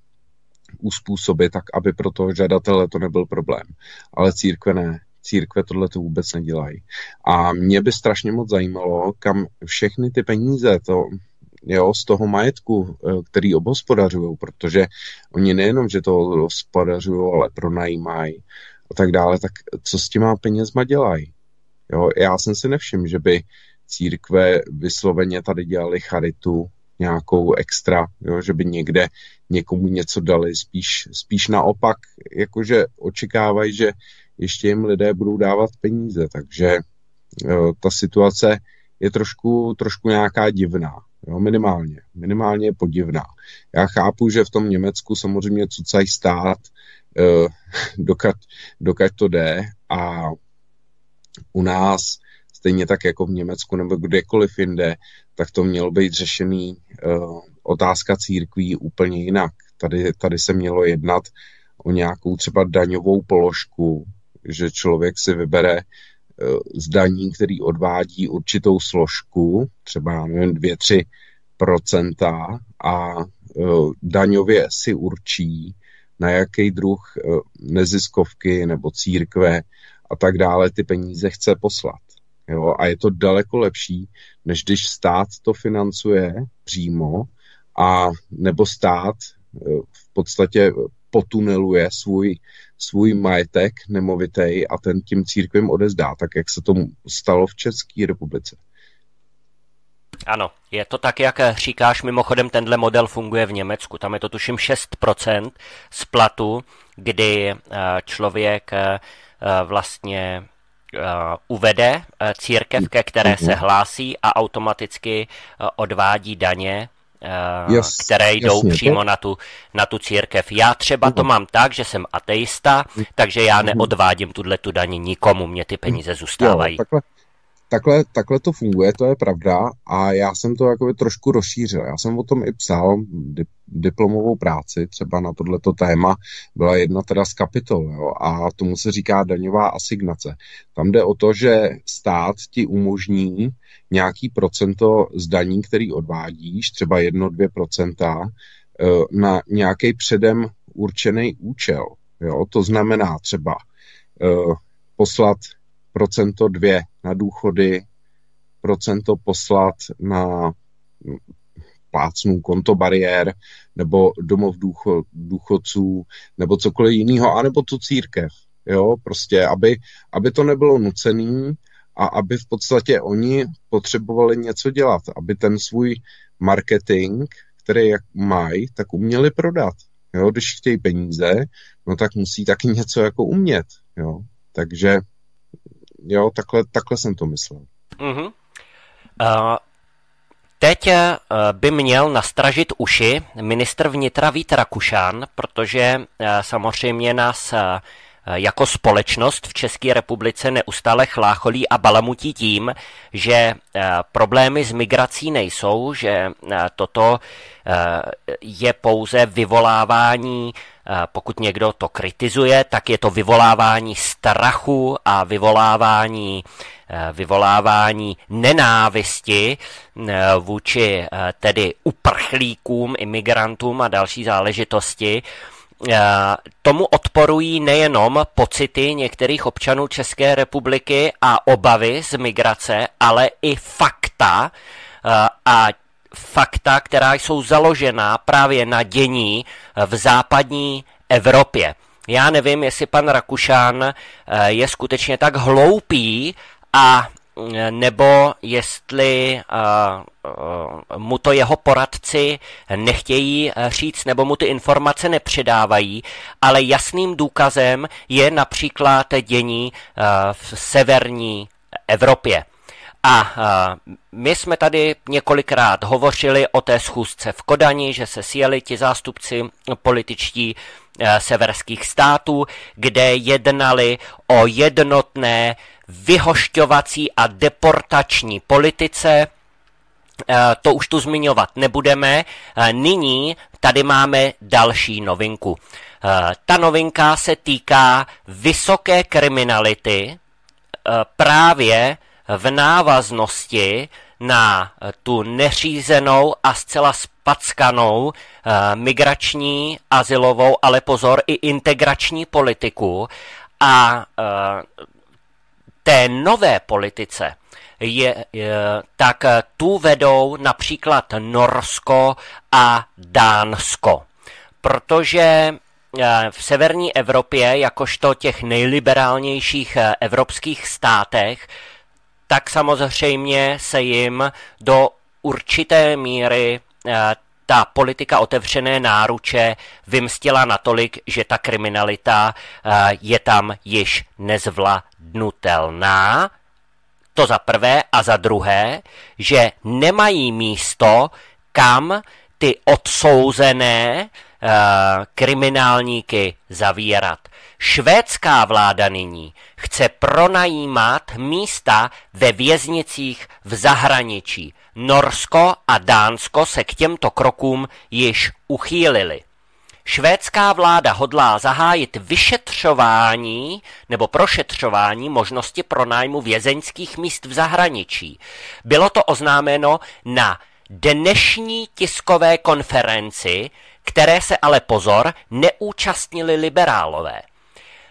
B: uspůsobit, tak aby pro toho žadatele to nebyl problém. Ale církve ne. Církve tohle to vůbec nedělají. A mě by strašně moc zajímalo, kam všechny ty peníze to, jo, z toho majetku, který obhospodařují, protože oni nejenom, že to obhospodařují, ale pronajímají a tak dále, tak co s těma penězma dělají? Jo, já jsem si nevšiml, že by církve vysloveně tady dělali charitu nějakou extra, jo, že by někde někomu něco dali, spíš, spíš naopak, jakože očekávají, že ještě jim lidé budou dávat peníze, takže jo, ta situace je trošku, trošku nějaká divná, jo, minimálně, minimálně je podivná. Já chápu, že v tom Německu samozřejmě cucají stát, eh, dokud, dokud to jde a u nás, stejně tak jako v Německu nebo kdekoliv jinde, tak to mělo být řešený uh, otázka církví úplně jinak. Tady, tady se mělo jednat o nějakou třeba daňovou položku, že člověk si vybere uh, z daní, který odvádí určitou složku, třeba nevím, dvě tři procenta a uh, daňově si určí, na jaký druh uh, neziskovky nebo církve a tak dále ty peníze chce poslat. Jo? A je to daleko lepší, než když stát to financuje přímo, a nebo stát v podstatě potuneluje svůj, svůj majetek nemovitej a ten tím církvím odezdá, tak jak se tomu stalo v České republice.
A: Ano, je to tak, jak říkáš, mimochodem tenhle model funguje v Německu. Tam je to tuším šest procent z platu, kdy člověk vlastně uvede církev, ke které se hlásí a automaticky odvádí daně, Yes, které jdou jasně, přímo to... na, tu, na tu církev. Já třeba to mám tak, že jsem ateista, takže já neodvádím tuhle tu daní nikomu, mě ty peníze zůstávají.
B: Jo, takhle, takhle, takhle to funguje, to je pravda, a já jsem to jakoby trošku rozšířil. Já jsem o tom i psal dip, diplomovou práci, třeba na tohleto téma byla jedna teda z kapitol, jo, a tomu se říká daňová asignace. Tam jde o to, že stát ti umožní nějaký procento z daní, který odvádíš, třeba jedno, dvě procenta, na nějaký předem určený účel. Jo? To znamená třeba uh, poslat procento dvě na důchody, procento poslat na plácnu konto bariér, nebo domov důchod, důchodců, nebo cokoliv jiného, anebo tu církev. Jo? Prostě, aby, aby to nebylo nucený, a aby v podstatě oni potřebovali něco dělat, aby ten svůj marketing, který jak mají, tak uměli prodat. Jo, když chtějí peníze, no tak musí taky něco jako umět. Jo. Takže jo, takhle, takhle jsem to myslel.
A: Uh-huh. Uh, teď uh, by měl nastražit uši ministr vnitra Vít Rakušan, protože uh, samozřejmě nás uh, jako společnost v České republice neustále chlácholí a balamutí tím, že problémy s migrací nejsou, že toto je pouze vyvolávání, pokud někdo to kritizuje, tak je to vyvolávání strachu a vyvolávání, vyvolávání nenávisti vůči tedy uprchlíkům, imigrantům a další záležitosti. Tomu odporují nejenom pocity některých občanů České republiky a obavy z migrace, ale i fakta a fakta, která jsou založená právě na dění v západní Evropě. Já nevím, jestli pan Rakušan je skutečně tak hloupý a nebo jestli uh, uh, mu to jeho poradci nechtějí říct, nebo mu ty informace nepředávají, ale jasným důkazem je například dění uh, v severní Evropě. A uh, my jsme tady několikrát hovořili o té schůzce v Kodani, že se sjeli ti zástupci političtí uh, severských států, kde jednali o jednotné vyhošťovací a deportační politice. To už tu zmiňovat nebudeme. Nyní tady máme další novinku. Ta novinka se týká vysoké kriminality právě v návaznosti na tu neřízenou a zcela spackanou migrační, azylovou, ale pozor, i integrační politiku. A té nové politice je, je, tak tu vedou například Norsko a Dánsko. Protože v severní Evropě, jakožto těch nejliberálnějších evropských státech, tak samozřejmě se jim do určité míry ta politika otevřené náruče vymstila natolik, že ta kriminalita je tam již nezvládnutelná. To za prvé, a za druhé, že nemají místo, kam ty odsouzené kriminálníky zavírat. Švédská vláda nyní chce pronajímat místa ve věznicích v zahraničí. Norsko a Dánsko se k těmto krokům již uchýlili. Švédská vláda hodlá zahájit vyšetřování nebo prošetřování možnosti pronájmu vězeňských míst v zahraničí. Bylo to oznámeno na dnešní tiskové konferenci, které se ale pozor neúčastnili liberálové.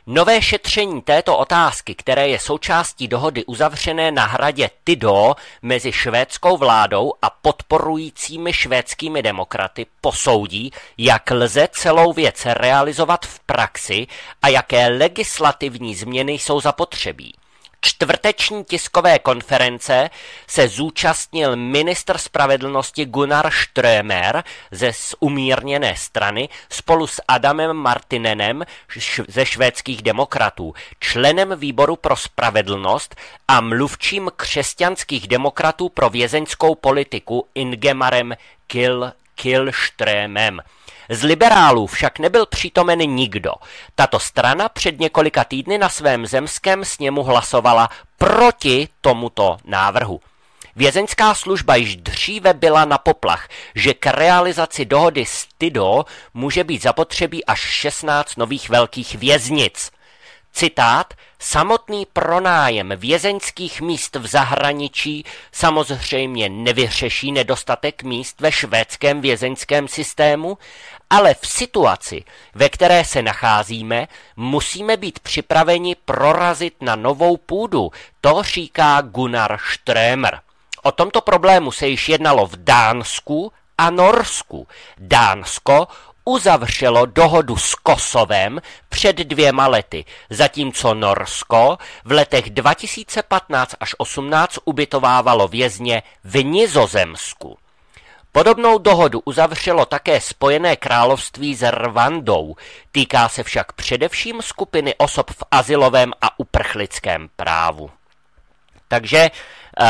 A: Nové šetření této otázky, které je součástí dohody uzavřené na hradě Tidó mezi švédskou vládou a podporujícími švédskými demokraty, posoudí, jak lze celou věc realizovat v praxi a jaké legislativní změny jsou zapotřebí. Čtvrteční tiskové konference se zúčastnil ministr spravedlnosti Gunnar Strömer ze umírněné strany spolu s Adamem Martinenem ze švédských demokratů, členem výboru pro spravedlnost a mluvčím křesťanských demokratů pro vězeňskou politiku Ingemarem Kill, Killströmem. Z liberálů však nebyl přítomen nikdo. Tato strana před několika týdny na svém zemském sněmu hlasovala proti tomuto návrhu. Vězeňská služba již dříve byla na poplach, že k realizaci dohody s Tidó může být zapotřebí až šestnáct nových velkých věznic. Citát, samotný pronájem vězeňských míst v zahraničí samozřejmě nevyřeší nedostatek míst ve švédském vězeňském systému, ale v situaci, ve které se nacházíme, musíme být připraveni prorazit na novou půdu, to říká Gunnar Strömer. O tomto problému se již jednalo v Dánsku a Norsku. Dánsko uzavřelo dohodu s Kosovem před dvěma lety, zatímco Norsko v letech dva tisíce patnáct až osmnáct ubytovávalo vězně v Nizozemsku. Podobnou dohodu uzavřelo také Spojené království s Rwandou. Týká se však především skupiny osob v azylovém a uprchlickém právu. Takže uh,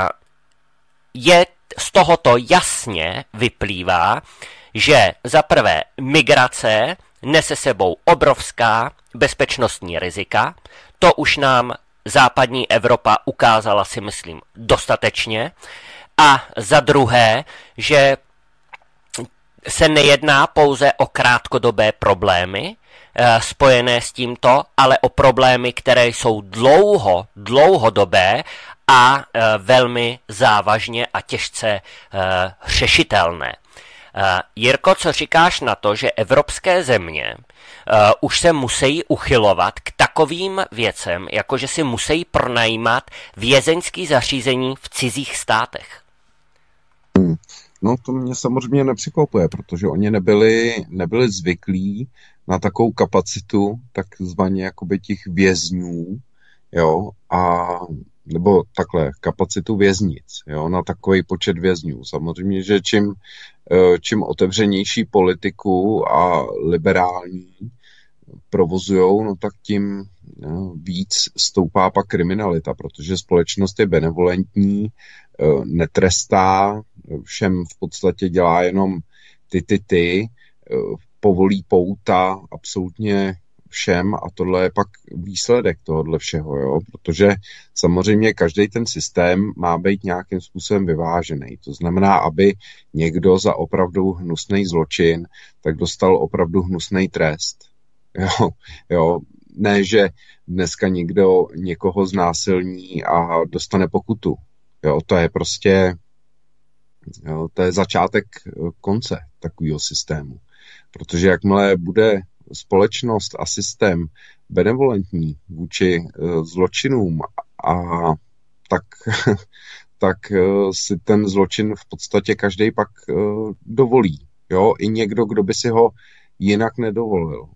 A: je z tohoto jasně vyplývá, že za prvé migrace nese sebou obrovská bezpečnostní rizika. To už nám západní Evropa ukázala, si myslím, dostatečně. A za druhé, že se nejedná pouze o krátkodobé problémy e, spojené s tímto, ale o problémy, které jsou dlouho, dlouhodobé a e, velmi závažně a těžce e, řešitelné. Uh, Jirko, co říkáš na to, že evropské země uh, už se musí uchylovat k takovým věcem, jako že si musí pronajímat vězeňské zařízení v cizích státech?
B: No to mě samozřejmě nepřekvapuje, protože oni nebyli, nebyli zvyklí na takovou kapacitu takzvaně jakoby těch vězňů, jo, a nebo takhle, kapacitu věznic, jo, na takový počet vězňů. Samozřejmě, že čím, čím otevřenější politiku a liberální provozujou, no tak tím no, víc stoupá pak kriminalita, protože společnost je benevolentní, netrestá, všem v podstatě dělá jenom ty, ty, ty, povolí pouta absolutně všem a tohle je pak výsledek tohohle všeho, jo? Protože samozřejmě každý ten systém má být nějakým způsobem vyvážený. To znamená, aby někdo za opravdu hnusný zločin, tak dostal opravdu hnusný trest. Jo? Jo? Ne, že dneska někdo někoho znásilní a dostane pokutu. Jo? To je prostě jo? To je začátek konce takového systému. Protože jakmile bude společnost a systém benevolentní vůči uh, zločinům a tak, tak uh, si ten zločin v podstatě každý pak uh, dovolí. Jo? I někdo, kdo by si ho jinak nedovolil.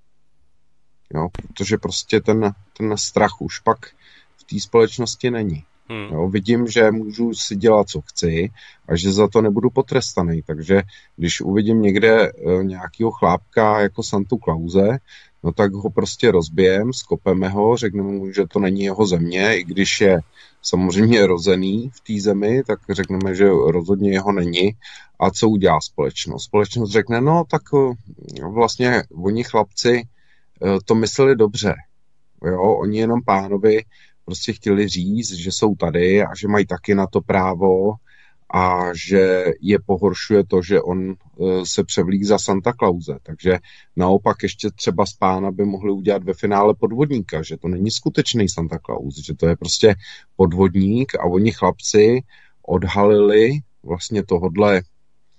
B: Jo? Protože prostě ten, ten strach už pak v té společnosti není. Hmm. Jo, vidím, že můžu si dělat, co chci a že za to nebudu potrestaný. Takže když uvidím někde e, nějakého chlápka jako Santu Klause, no tak ho prostě rozbijem, skopeme ho, řekneme mu, že to není jeho země, i když je samozřejmě rozený v té zemi, tak řekneme, že rozhodně jeho není. A co udělá společnost? Společnost řekne, no tak vlastně oni chlapci e, to mysleli dobře. Jo, oni jenom pánovi prostě chtěli říct, že jsou tady a že mají taky na to právo a že je pohoršuje to, že on se převlík za Santa Clause. Takže naopak ještě třeba z pána by mohli udělat ve finále podvodníka, že to není skutečný Santa Claus, že to je prostě podvodník a oni chlapci odhalili vlastně tohodle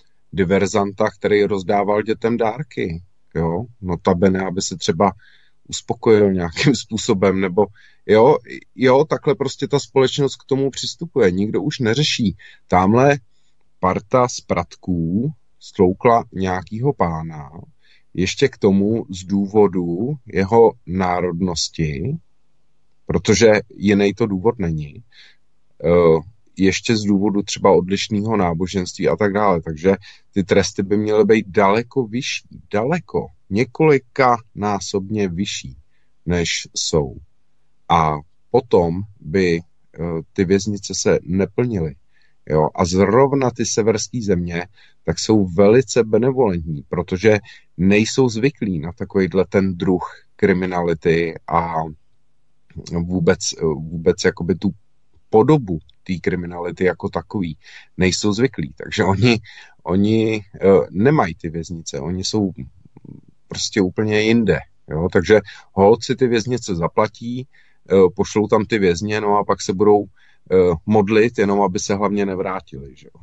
B: diverzanta, který rozdával dětem dárky. Jo? Notabene, aby se třeba uspokojil nějakým způsobem, nebo jo, jo, takhle prostě ta společnost k tomu přistupuje. Nikdo už neřeší. Támhle parta spratků stloukla nějakýho pána, ještě k tomu z důvodu jeho národnosti, protože jiný to důvod není, ještě z důvodu třeba odlišného náboženství a tak dále. Takže ty tresty by měly být daleko vyšší, daleko, několika násobně vyšší, než jsou. A potom by ty věznice se neplnily. Jo? A zrovna ty severské země tak jsou velice benevolentní, protože nejsou zvyklí na takovýhle ten druh kriminality a vůbec, vůbec jakoby tu podobu té kriminality jako takový. Nejsou zvyklí, takže oni, oni uh, nemají ty věznice, oni jsou prostě úplně jinde. Jo? Takže holci ty věznice zaplatí, uh, pošlou tam ty vězně, no a pak se budou uh, modlit, jenom aby se hlavně nevrátili. Že jo?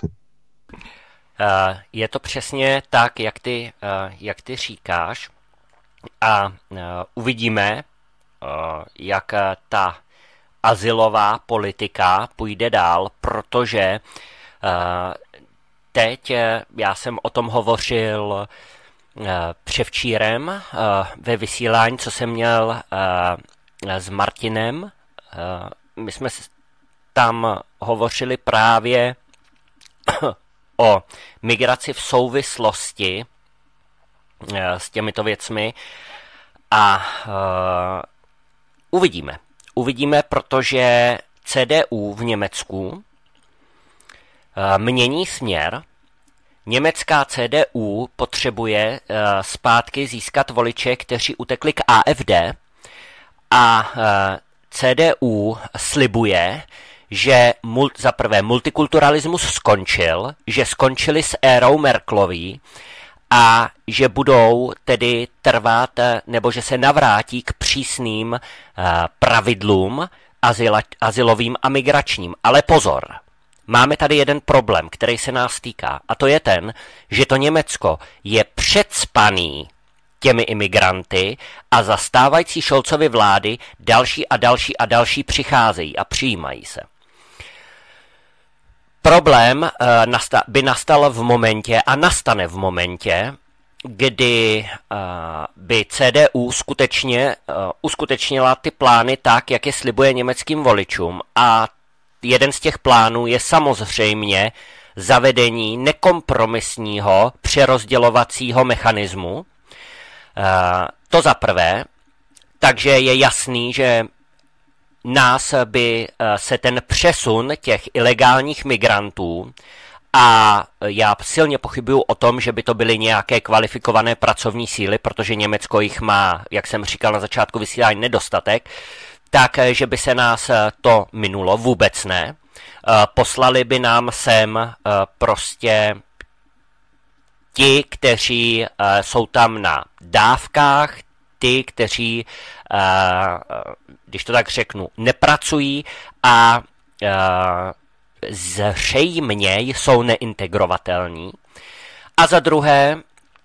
A: Uh, je to přesně tak, jak ty, uh, jak ty říkáš, a uh, uvidíme, uh, jak uh, ta azylová politika půjde dál, protože uh, teď, uh, já jsem o tom hovořil uh, převčírem uh, ve vysílání, co jsem měl uh, s Martinem. Uh, my jsme tam hovořili právě o migraci v souvislosti uh, s těmito věcmi a uh, uvidíme. Uvidíme, protože C D U v Německu uh, mění směr. Německá C D U potřebuje uh, zpátky získat voliče, kteří utekli k A F D, a uh, C D U slibuje, že mul- za prvé multikulturalismus skončil, že skončili s érou Merkelový a že budou tedy trvat, nebo že se navrátí k přísným uh, pravidlům azyla, azylovým a migračním. Ale pozor, máme tady jeden problém, který se nás týká, a to je ten, že to Německo je předspaný těmi imigranty a za stávající Scholzovy vlády další a další a další přicházejí a přijímají se. Problém uh, by nastal v momentě a nastane v momentě, kdy uh, by C D U skutečně uh, uskutečnila ty plány tak, jak je slibuje německým voličům. A jeden z těch plánů je samozřejmě zavedení nekompromisního přerozdělovacího mechanismu. Uh, to za prvé, takže je jasný, že nás by se ten přesun těch ilegálních migrantů, a já silně pochybuju o tom, že by to byly nějaké kvalifikované pracovní síly, protože Německo jich má, jak jsem říkal na začátku vysílání, nedostatek, tak, že by se nás to minulo, vůbec ne. Poslali by nám sem prostě ti, kteří jsou tam na dávkách, ty, kteří, když to tak řeknu, nepracují a zřejmě jsou neintegrovatelní. A za druhé,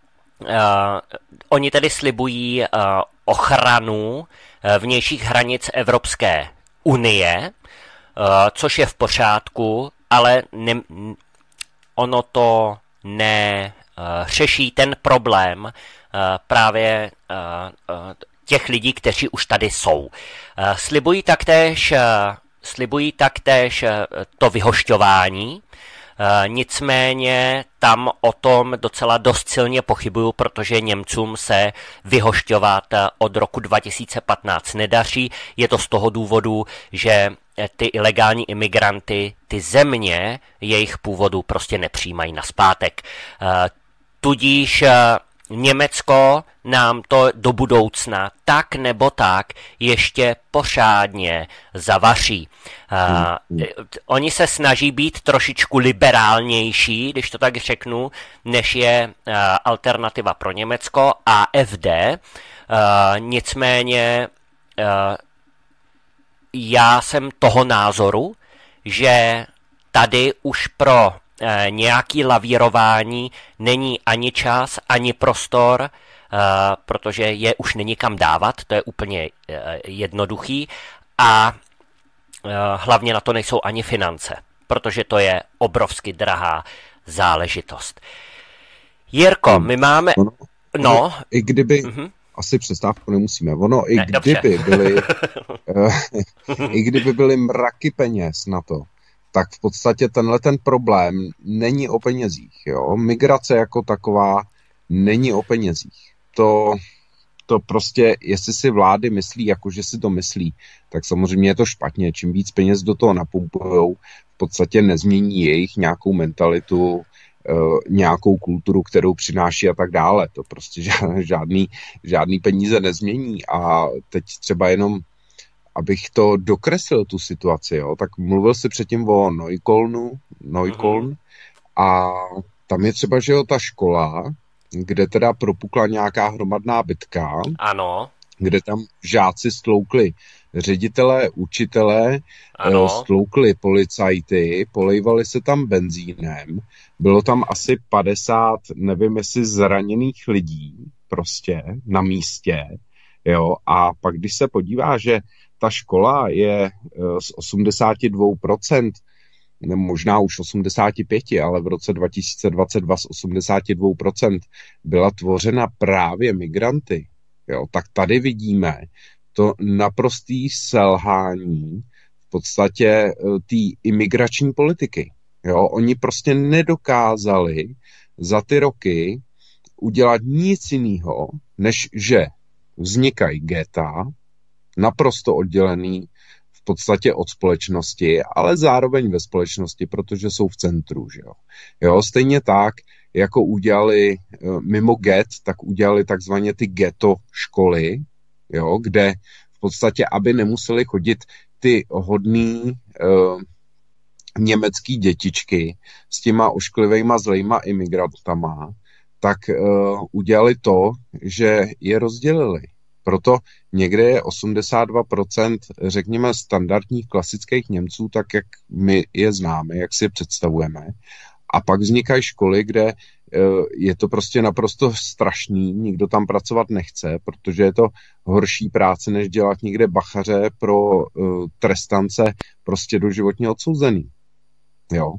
A: oni tedy slibují ochranu vnějších hranic Evropské unie, což je v pořádku, ale ne, ono to neřeší ten problém právě těch lidí, kteří už tady jsou. Slibují taktéž, slibují taktéž to vyhošťování, nicméně tam o tom docela dost silně pochybuju, protože Němcům se vyhošťovat od roku dva tisíce patnáct nedaří. Je to z toho důvodu, že ty ilegální imigranty, ty země jejich původu prostě nepřijímají nazpátek. Tudíž Německo nám to do budoucna tak nebo tak ještě pořádně zavaří. Uh, oni se snaží být trošičku liberálnější, když to tak řeknu, než je uh, alternativa pro Německo, A F D. Uh, nicméně uh, já jsem toho názoru, že tady už pro nějaký lavírování není ani čas, ani prostor, protože je už není kam dávat, to je úplně jednoduchý a hlavně na to nejsou ani finance, protože to je obrovsky drahá záležitost. Jirko, my máme... No.
B: I kdyby... Uh-huh. Asi přestávku nemusíme. Ono, i
A: ne,
B: kdyby byly... I kdyby byly mraky peněz na to, tak v podstatě tenhle ten problém není o penězích. Jo? Migrace jako taková není o penězích. To, to prostě, jestli si vlády myslí, jako že si to myslí, tak samozřejmě je to špatně. Čím víc peněz do toho napumpujou, v podstatě nezmění jejich nějakou mentalitu, nějakou kulturu, kterou přináší a tak dále. To prostě žádný, žádný peníze nezmění. A teď třeba jenom, abych to dokreslil, tu situaci, jo, tak mluvil si předtím o Neuköllnu, Neukölln, a tam je třeba, že jo, ta škola, kde teda propukla nějaká hromadná bitka.
A: Ano.
B: Kde tam žáci stloukli ředitelé, učitelé, ano. Stloukli policajty, polejvali se tam benzínem, bylo tam asi padesát, nevím jestli zraněných lidí prostě na místě, jo, a pak když se podívá, že ta škola je z osmdesát dva procent, možná už osmdesát pět procent, ale v roce dva tisíce dvacet dva z osmdesát dva procent byla tvořena právě migranty, jo, tak tady vidíme to naprostý selhání v podstatě té imigrační politiky. Jo, oni prostě nedokázali za ty roky udělat nic jiného, než že vznikají geta, naprosto oddělený v podstatě od společnosti, ale zároveň ve společnosti, protože jsou v centru. Že jo? Jo, stejně tak, jako udělali mimo get, tak udělali takzvaně ty ghetto školy, jo, kde v podstatě, aby nemuseli chodit ty hodný uh, německý dětičky s těma ošklivejma zlejma imigrantama, tak uh, udělali to, že je rozdělili. Proto někde je osmdesát dva procent, řekněme, standardních klasických Němců, tak jak my je známe, jak si je představujeme. A pak vznikají školy, kde je to prostě naprosto strašný, nikdo tam pracovat nechce, protože je to horší práce, než dělat někde bachaře pro uh, trestance prostě doživotně odsouzený. Jo.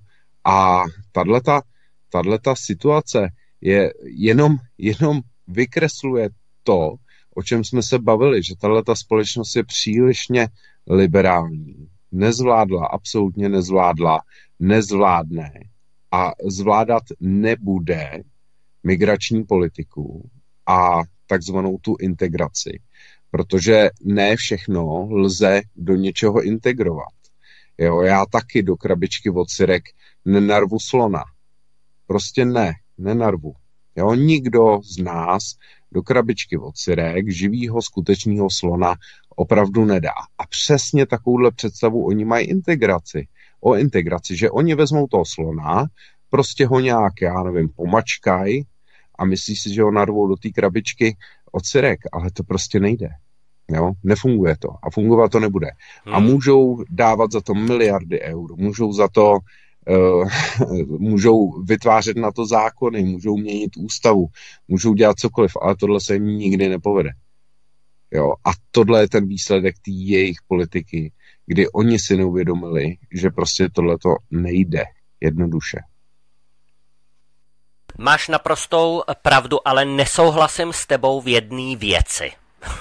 B: A tato, tato situace je jenom, jenom vykresluje to, o čem jsme se bavili, že tato společnost je přílišně liberální. Nezvládla, absolutně nezvládla, nezvládne a zvládat nebude migrační politiku a takzvanou tu integraci, protože ne všechno lze do něčeho integrovat. Jo, já taky do krabičky od syrek nenarvu slona. Prostě ne, nenarvu. Jo, nikdo z nás do krabičky od syrek živýho skutečného slona opravdu nedá. A přesně takovouhle představu oni mají integraci. O integraci, že oni vezmou toho slona, prostě ho nějak, já nevím, pomačkají a myslí si, že ho narvou do té krabičky od syrek, ale to prostě nejde. Jo? Nefunguje to a fungovat to nebude. Hmm. A můžou dávat za to miliardy eur, můžou za to uh, můžou vytvářet na to zákony, můžou měnit ústavu, můžou dělat cokoliv, ale tohle se jim nikdy nepovede. Jo? A tohle je ten výsledek té jejich politiky, kdy oni si neuvědomili, že prostě tohleto nejde jednoduše.
A: Máš naprostou pravdu, ale nesouhlasím s tebou v jedné věci.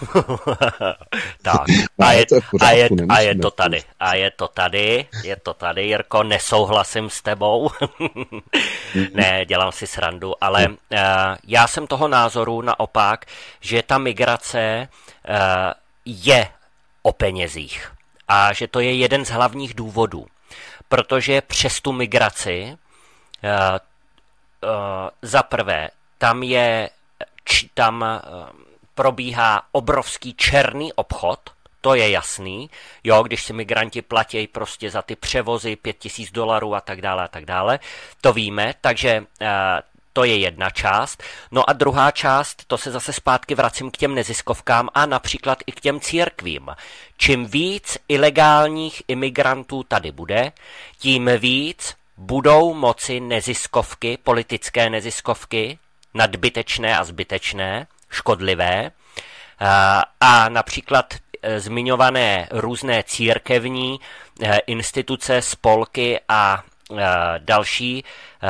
A: Tak, a je, a, je, a je to tady, a je to tady, je to tady, Jirko, nesouhlasím s tebou. Ne, dělám si srandu, ale uh, já jsem toho názoru naopak, že ta migrace uh, je o penězích a že to je jeden z hlavních důvodů, protože přes tu migraci uh, uh, za prvé tam je či, tam uh, probíhá obrovský černý obchod, to je jasný, jo, když si migranti platí prostě za ty převozy pět tisíc dolarů a tak dále a tak dále, to víme, takže uh, to je jedna část. No a druhá část, to se zase zpátky vracím k těm neziskovkám a například i k těm církvím. Čím víc ilegálních imigrantů tady bude, tím víc budou moci neziskovky, politické neziskovky, nadbytečné a zbytečné, škodlivé a například zmiňované různé církevní instituce, spolky a další,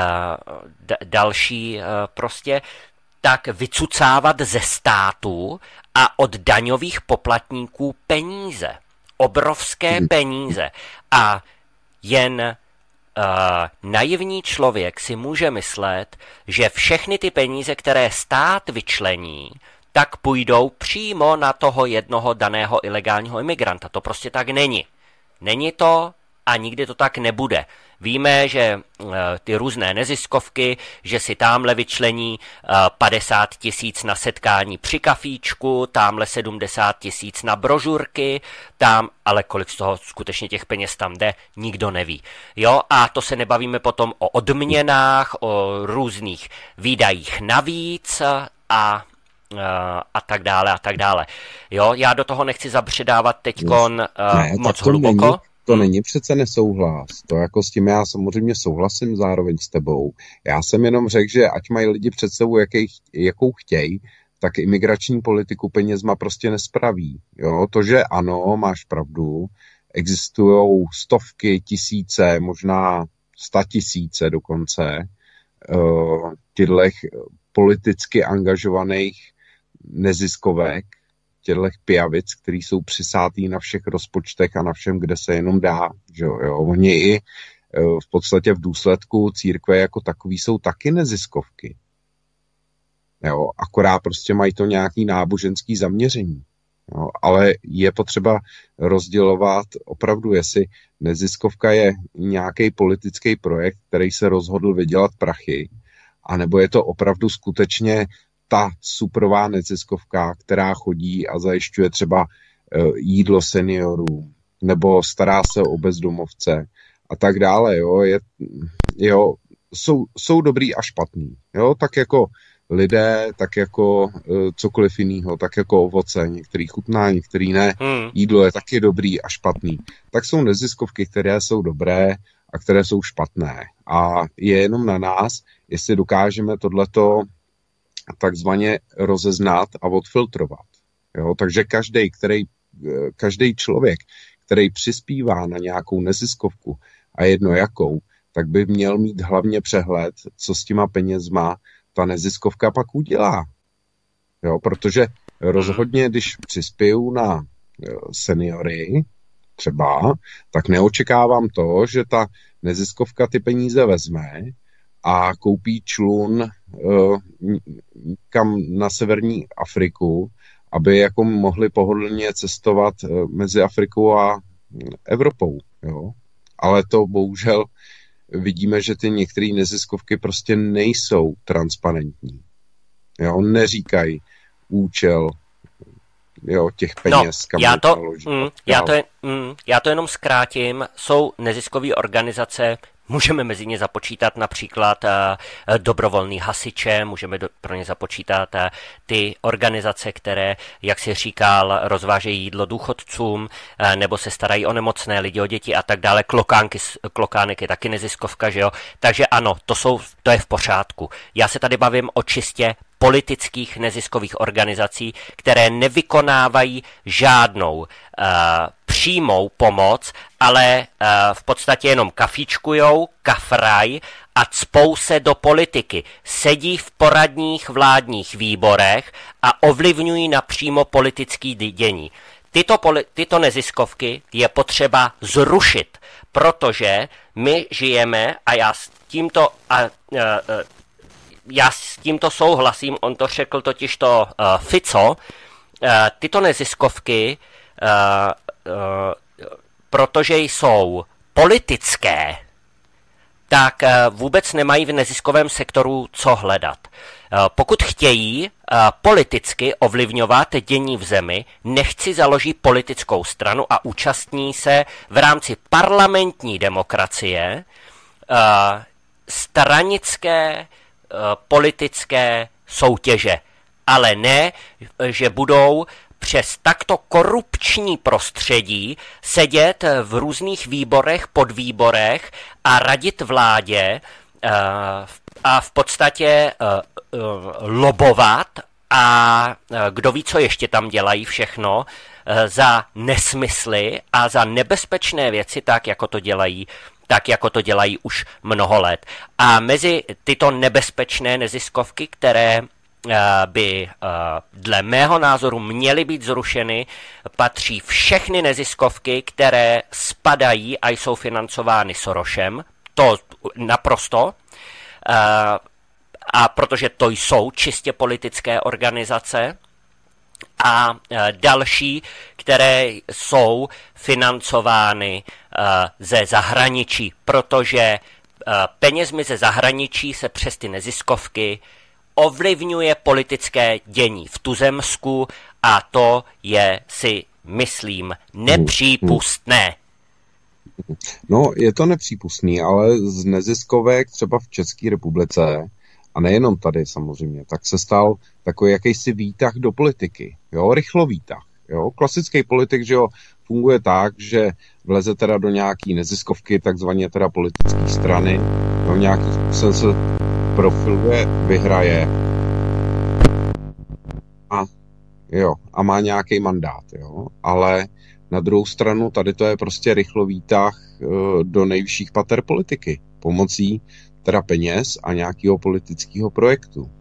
A: další prostě, tak vycucávat ze státu a od daňových poplatníků peníze. Obrovské peníze. A jen Uh, naivní člověk si může myslet, že všechny ty peníze, které stát vyčlení, tak půjdou přímo na toho jednoho daného ilegálního imigranta. To prostě tak není. Není to a nikdy to tak nebude. Víme, že uh, ty různé neziskovky, že si tamhle vyčlení uh, padesát tisíc na setkání při kafíčku, tamhle sedmdesát tisíc na brožurky, tam, ale kolik z toho skutečně těch peněz tam jde, nikdo neví. Jo, a to se nebavíme potom o odměnách, o různých výdajích navíc a a tak dále a tak dále. Jo, já do toho nechci zabředávat teďkon uh,
B: ne,
A: moc
B: to
A: hluboko.
B: Není, to není přece nesouhlas. To jako s tím já samozřejmě souhlasím zároveň s tebou. Já jsem jenom řekl, že ať mají lidi před sebou, jaký, jakou chtějí, tak imigrační politiku penězma prostě nespraví. Jo, to, že ano, máš pravdu, existují stovky, tisíce, možná sta tisíce dokonce uh, těchto politicky angažovaných neziskovek, těchto pijavic, který jsou přisátý na všech rozpočtech a na všem, kde se jenom dá. Že jo, jo. Oni i v podstatě v důsledku církve jako takový jsou taky neziskovky. Jo, akorát prostě mají to nějaký náboženský zaměření. Jo, ale je potřeba rozdělovat opravdu, jestli neziskovka je nějaký politický projekt, který se rozhodl vydělat prachy, anebo je to opravdu skutečně ta suprová neziskovka, která chodí a zajišťuje třeba jídlo seniorů, nebo stará se o bezdomovce a tak dále. Jo, je, jo, jsou, jsou dobrý a špatný. Jo, tak jako lidé, tak jako uh, cokoliv jinýho, tak jako ovoce, některý chutná, některý ne. Hmm. Jídlo je taky dobrý a špatný. Tak jsou neziskovky, které jsou dobré a které jsou špatné. A je jenom na nás, jestli dokážeme tohleto takzvaně rozeznat a odfiltrovat. Jo? Takže každý, který, každý člověk, který přispívá na nějakou neziskovku a jedno jakou, tak by měl mít hlavně přehled, co s těma penězma ta neziskovka pak udělá. Jo? Protože rozhodně, když přispěju na seniory třeba, tak neočekávám to, že ta neziskovka ty peníze vezme a koupí člun uh, kam na severní Afriku, aby jako mohli pohodlně cestovat uh, mezi Afrikou a Evropou. Jo? Ale to bohužel vidíme, že ty některé neziskovky prostě nejsou transparentní. Jo? Neříkají účel jo, těch peněz,
A: no,
B: kam
A: já to,
B: naloží,
A: mm, já, to je, mm, já to jenom zkrátím. Jsou neziskové organizace, můžeme mezi ně započítat například uh, dobrovolný hasiče, můžeme do, pro ně započítat uh, ty organizace, které, jak si říkal, rozvážejí jídlo důchodcům, uh, nebo se starají o nemocné lidi, o děti a tak dále. Klokánky, klokánek je taky neziskovka, že jo? Takže ano, to, jsou, to je v pořádku. Já se tady bavím o čistě politických neziskových organizací, které nevykonávají žádnou uh, přímou pomoc, ale uh, v podstatě jenom kafičkujou, kafraj a cpou se do politiky. Sedí v poradních vládních výborech a ovlivňují napřímo politický dění. Tyto, poli- tyto neziskovky je potřeba zrušit, protože my žijeme, a já s tímto... A, uh, uh, Já s tímto souhlasím, on to řekl totiž to uh, Fico, uh, tyto neziskovky, uh, uh, protože jsou politické, tak uh, vůbec nemají v neziskovém sektoru co hledat. Uh, pokud chtějí uh, politicky ovlivňovat dění v zemi, nechci založí politickou stranu a účastní se v rámci parlamentní demokracie uh, stranické politické soutěže, ale ne, že budou přes takto korupční prostředí sedět v různých výborech, podvýborech a radit vládě a v podstatě lobovat a kdo ví, co ještě tam dělají všechno za nesmysly a za nebezpečné věci, tak jako to dělají, tak jako to dělají už mnoho let. A mezi tyto nebezpečné neziskovky, které by dle mého názoru měly být zrušeny, patří všechny neziskovky, které spadají a jsou financovány Sorosem. To naprosto. A protože to jsou čistě politické organizace. A další, které jsou financovány ze zahraničí, protože penězmi ze zahraničí se přes ty neziskovky ovlivňuje politické dění v tuzemsku a to je, si myslím, nepřípustné.
B: No, je to nepřípustný, ale z neziskovek třeba v České republice, a nejenom tady samozřejmě, tak se stal takový jakýsi výtah do politiky. Jo, rychlovýtah. Jo, klasický politik, že jo, funguje tak, že vleze teda do nějaký neziskovky, takzvaně teda politické strany, jo, nějaký způsobem se profiluje, vyhraje a jo, a má nějaký mandát, jo, ale na druhou stranu tady to je prostě rychlovýtah do nejvyšších pater politiky pomocí teda peněz a nějakého politického projektu.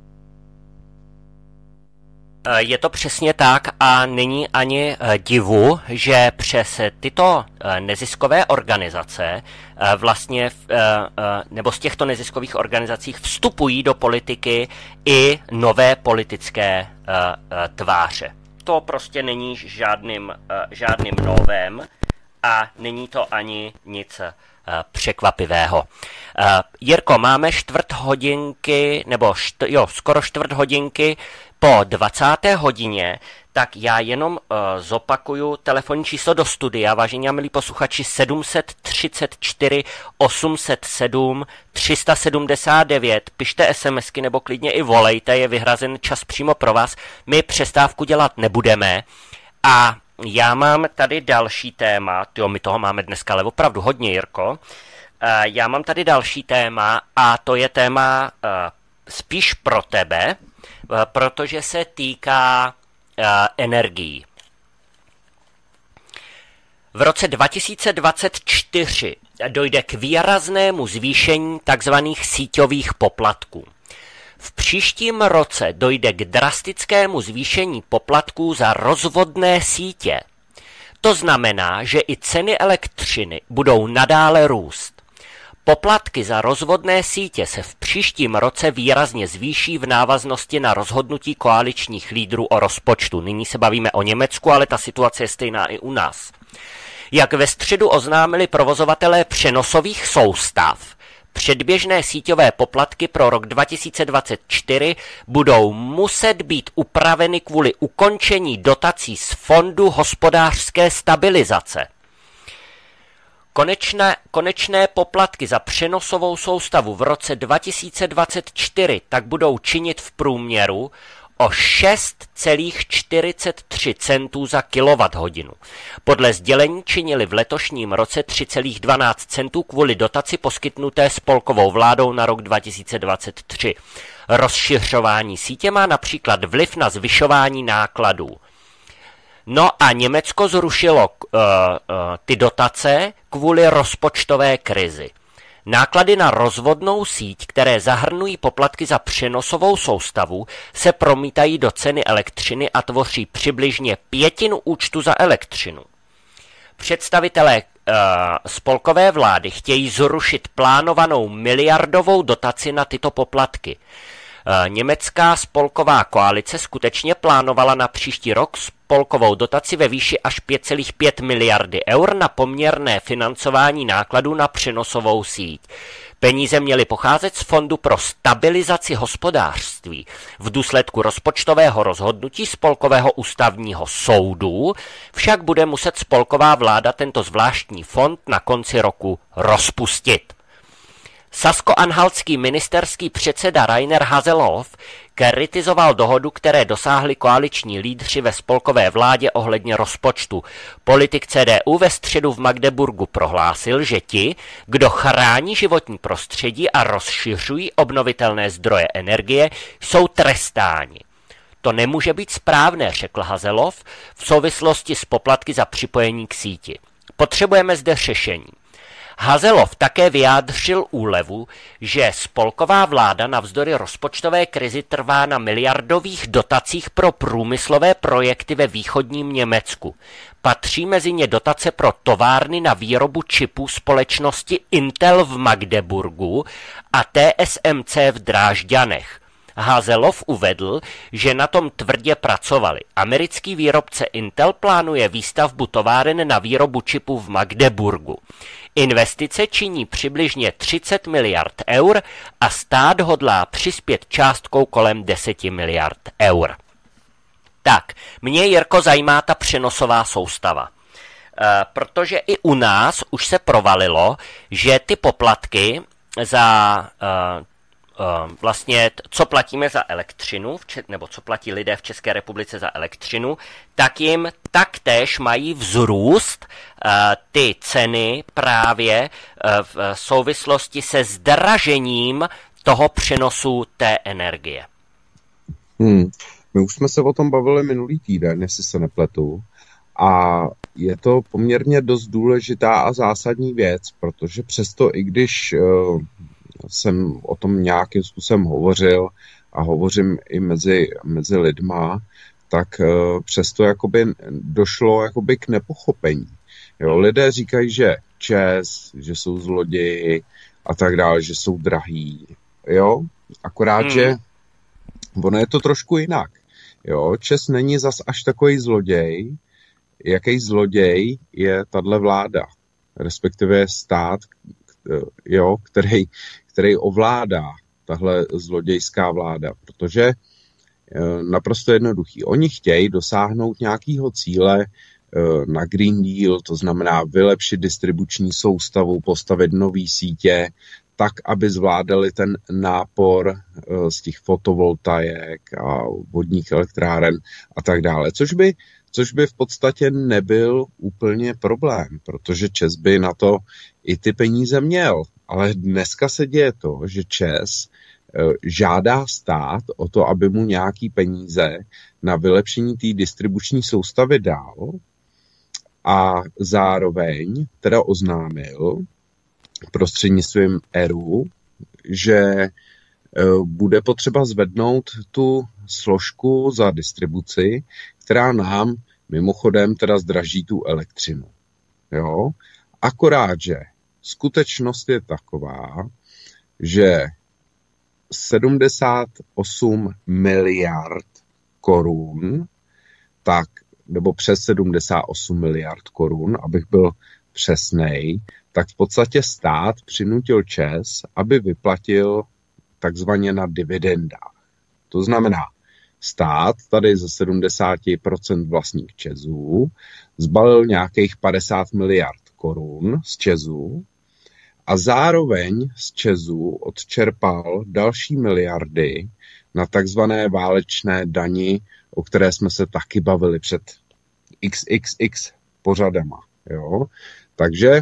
A: Je to přesně tak a není ani divu, že přes tyto neziskové organizace vlastně, nebo z těchto neziskových organizací vstupují do politiky i nové politické tváře. To prostě není žádným, žádným novém a není to ani nic překvapivého. Jirko, máme čtvrt hodinky, nebo št, jo, skoro čtvrt hodinky po dvacáté hodině, tak já jenom uh, zopakuju telefonní číslo do studia, vážení a milí posluchači, sedm set třicet čtyři osm set sedm tři sta sedmdesát devět, pište SMSky nebo klidně i volejte, je vyhrazen čas přímo pro vás, my přestávku dělat nebudeme a já mám tady další téma, jo, my toho máme dneska ale opravdu hodně, Jirko, uh, já mám tady další téma a to je téma uh, spíš pro tebe, protože se týká uh, energií. V roce dva tisíce dvacet čtyři dojde k výraznému zvýšení tzv. Síťových poplatků. V příštím roce dojde k drastickému zvýšení poplatků za rozvodné sítě. To znamená, že i ceny elektřiny budou nadále růst. Poplatky za rozvodné sítě se v příštím roce výrazně zvýší v návaznosti na rozhodnutí koaličních lídrů o rozpočtu. Nyní se bavíme o Německu, ale ta situace je stejná i u nás. Jak ve středu oznámili provozovatelé přenosových soustav, předběžné síťové poplatky pro rok dva tisíce dvacet čtyři budou muset být upraveny kvůli ukončení dotací z Fondu hospodářské stabilizace. Konečné, konečné poplatky za přenosovou soustavu v roce dva tisíce dvacet čtyři tak budou činit v průměru o šest celá čtyřicet tři centů za kilowatthodinu. Podle sdělení činili v letošním roce tři celá dvanáct centů kvůli dotaci poskytnuté spolkovou vládou na rok dva tisíce dvacet tři. Rozšiřování sítě má například vliv na zvyšování nákladů. No a Německo zrušilo uh, uh, ty dotace kvůli rozpočtové krizi. Náklady na rozvodnou síť, které zahrnují poplatky za přenosovou soustavu, se promítají do ceny elektřiny a tvoří přibližně pětinu účtu za elektřinu. Představitelé uh, spolkové vlády chtějí zrušit plánovanou miliardovou dotaci na tyto poplatky. Německá spolková koalice skutečně plánovala na příští rok spolkovou dotaci ve výši až pět celá pět miliardy eur na poměrné financování nákladů na přenosovou síť. Peníze měly pocházet z Fondu pro stabilizaci hospodářství. V důsledku rozpočtového rozhodnutí Spolkového ústavního soudu však bude muset spolková vláda tento zvláštní fond na konci roku rozpustit. Sasko-anhaltský ministerský předseda Rainer Haseloff kritizoval dohodu, které dosáhli koaliční lídři ve spolkové vládě ohledně rozpočtu. Politik C D U ve středu v Magdeburgu prohlásil, že ti, kdo chrání životní prostředí a rozšiřují obnovitelné zdroje energie, jsou trestáni. To nemůže být správné, řekl Haselhoff v souvislosti s poplatky za připojení k síti. Potřebujeme zde řešení. Haselhoff také vyjádřil úlevu, že spolková vláda navzdory rozpočtové krizi trvá na miliardových dotacích pro průmyslové projekty ve východním Německu. Patří mezi ně dotace pro továrny na výrobu čipů společnosti Intel v Magdeburgu a T S M C v Drážďanech. Haselhoff uvedl, že na tom tvrdě pracovali. Americký výrobce Intel plánuje výstavbu továren na výrobu čipů v Magdeburgu. Investice činí přibližně třicet miliard eur a stát hodlá přispět částkou kolem deset miliard eur. Tak, mě, Jirko, zajímá ta přenosová soustava. E, protože i u nás už se provalilo, že ty poplatky za... E, vlastně, co platíme za elektřinu, nebo co platí lidé v České republice za elektřinu, tak jim taktéž mají vzrůst ty ceny právě v souvislosti se zdražením toho přenosu té energie.
B: Hmm. My už jsme se o tom bavili minulý týden, jestli se nepletu, a je to poměrně dost důležitá a zásadní věc, protože přesto, i když jsem o tom nějakým způsobem hovořil a hovořím i mezi, mezi lidma, tak uh, přesto jakoby došlo jakoby k nepochopení. Jo, lidé říkají, že ČEZ, že jsou zloději a tak dále, že jsou drahý. Jo, akorát, hmm. že ono je to trošku jinak. Jo, ČEZ není zas až takový zloděj, jaký zloděj je tahle vláda, respektive stát, jo, který, který ovládá tahle zlodějská vláda, protože naprosto jednoduchý. Oni chtějí dosáhnout nějakého cíle na Green Deal, to znamená vylepšit distribuční soustavu, postavit nový sítě, tak, aby zvládali ten nápor z těch fotovoltaik a vodních elektráren a tak dále, což by Což by v podstatě nebyl úplně problém, protože ČEZ by na to i ty peníze měl. Ale dneska se děje to, že ČEZ žádá stát o to, aby mu nějaký peníze na vylepšení té distribuční soustavy dal a zároveň teda oznámil prostřednictvím ERÚ, že bude potřeba zvednout tu složku za distribuci, která nám mimochodem teda zdraží tu elektřinu. Jo? Akorát, že skutečnost je taková, že sedmdesát osm miliard korun, tak, nebo přes sedmdesát osm miliard korun, abych byl přesnej, tak v podstatě stát přinutil ČEZ, aby vyplatil takzvaně na dividendách. To znamená, stát tady ze sedmdesát procent vlastních ČEZů zbalil nějakých padesát miliard korun z ČEZů a zároveň z ČEZů odčerpal další miliardy na takzvané válečné dani, o které jsme se taky bavili před iks iks iks pořadama. Jo? Takže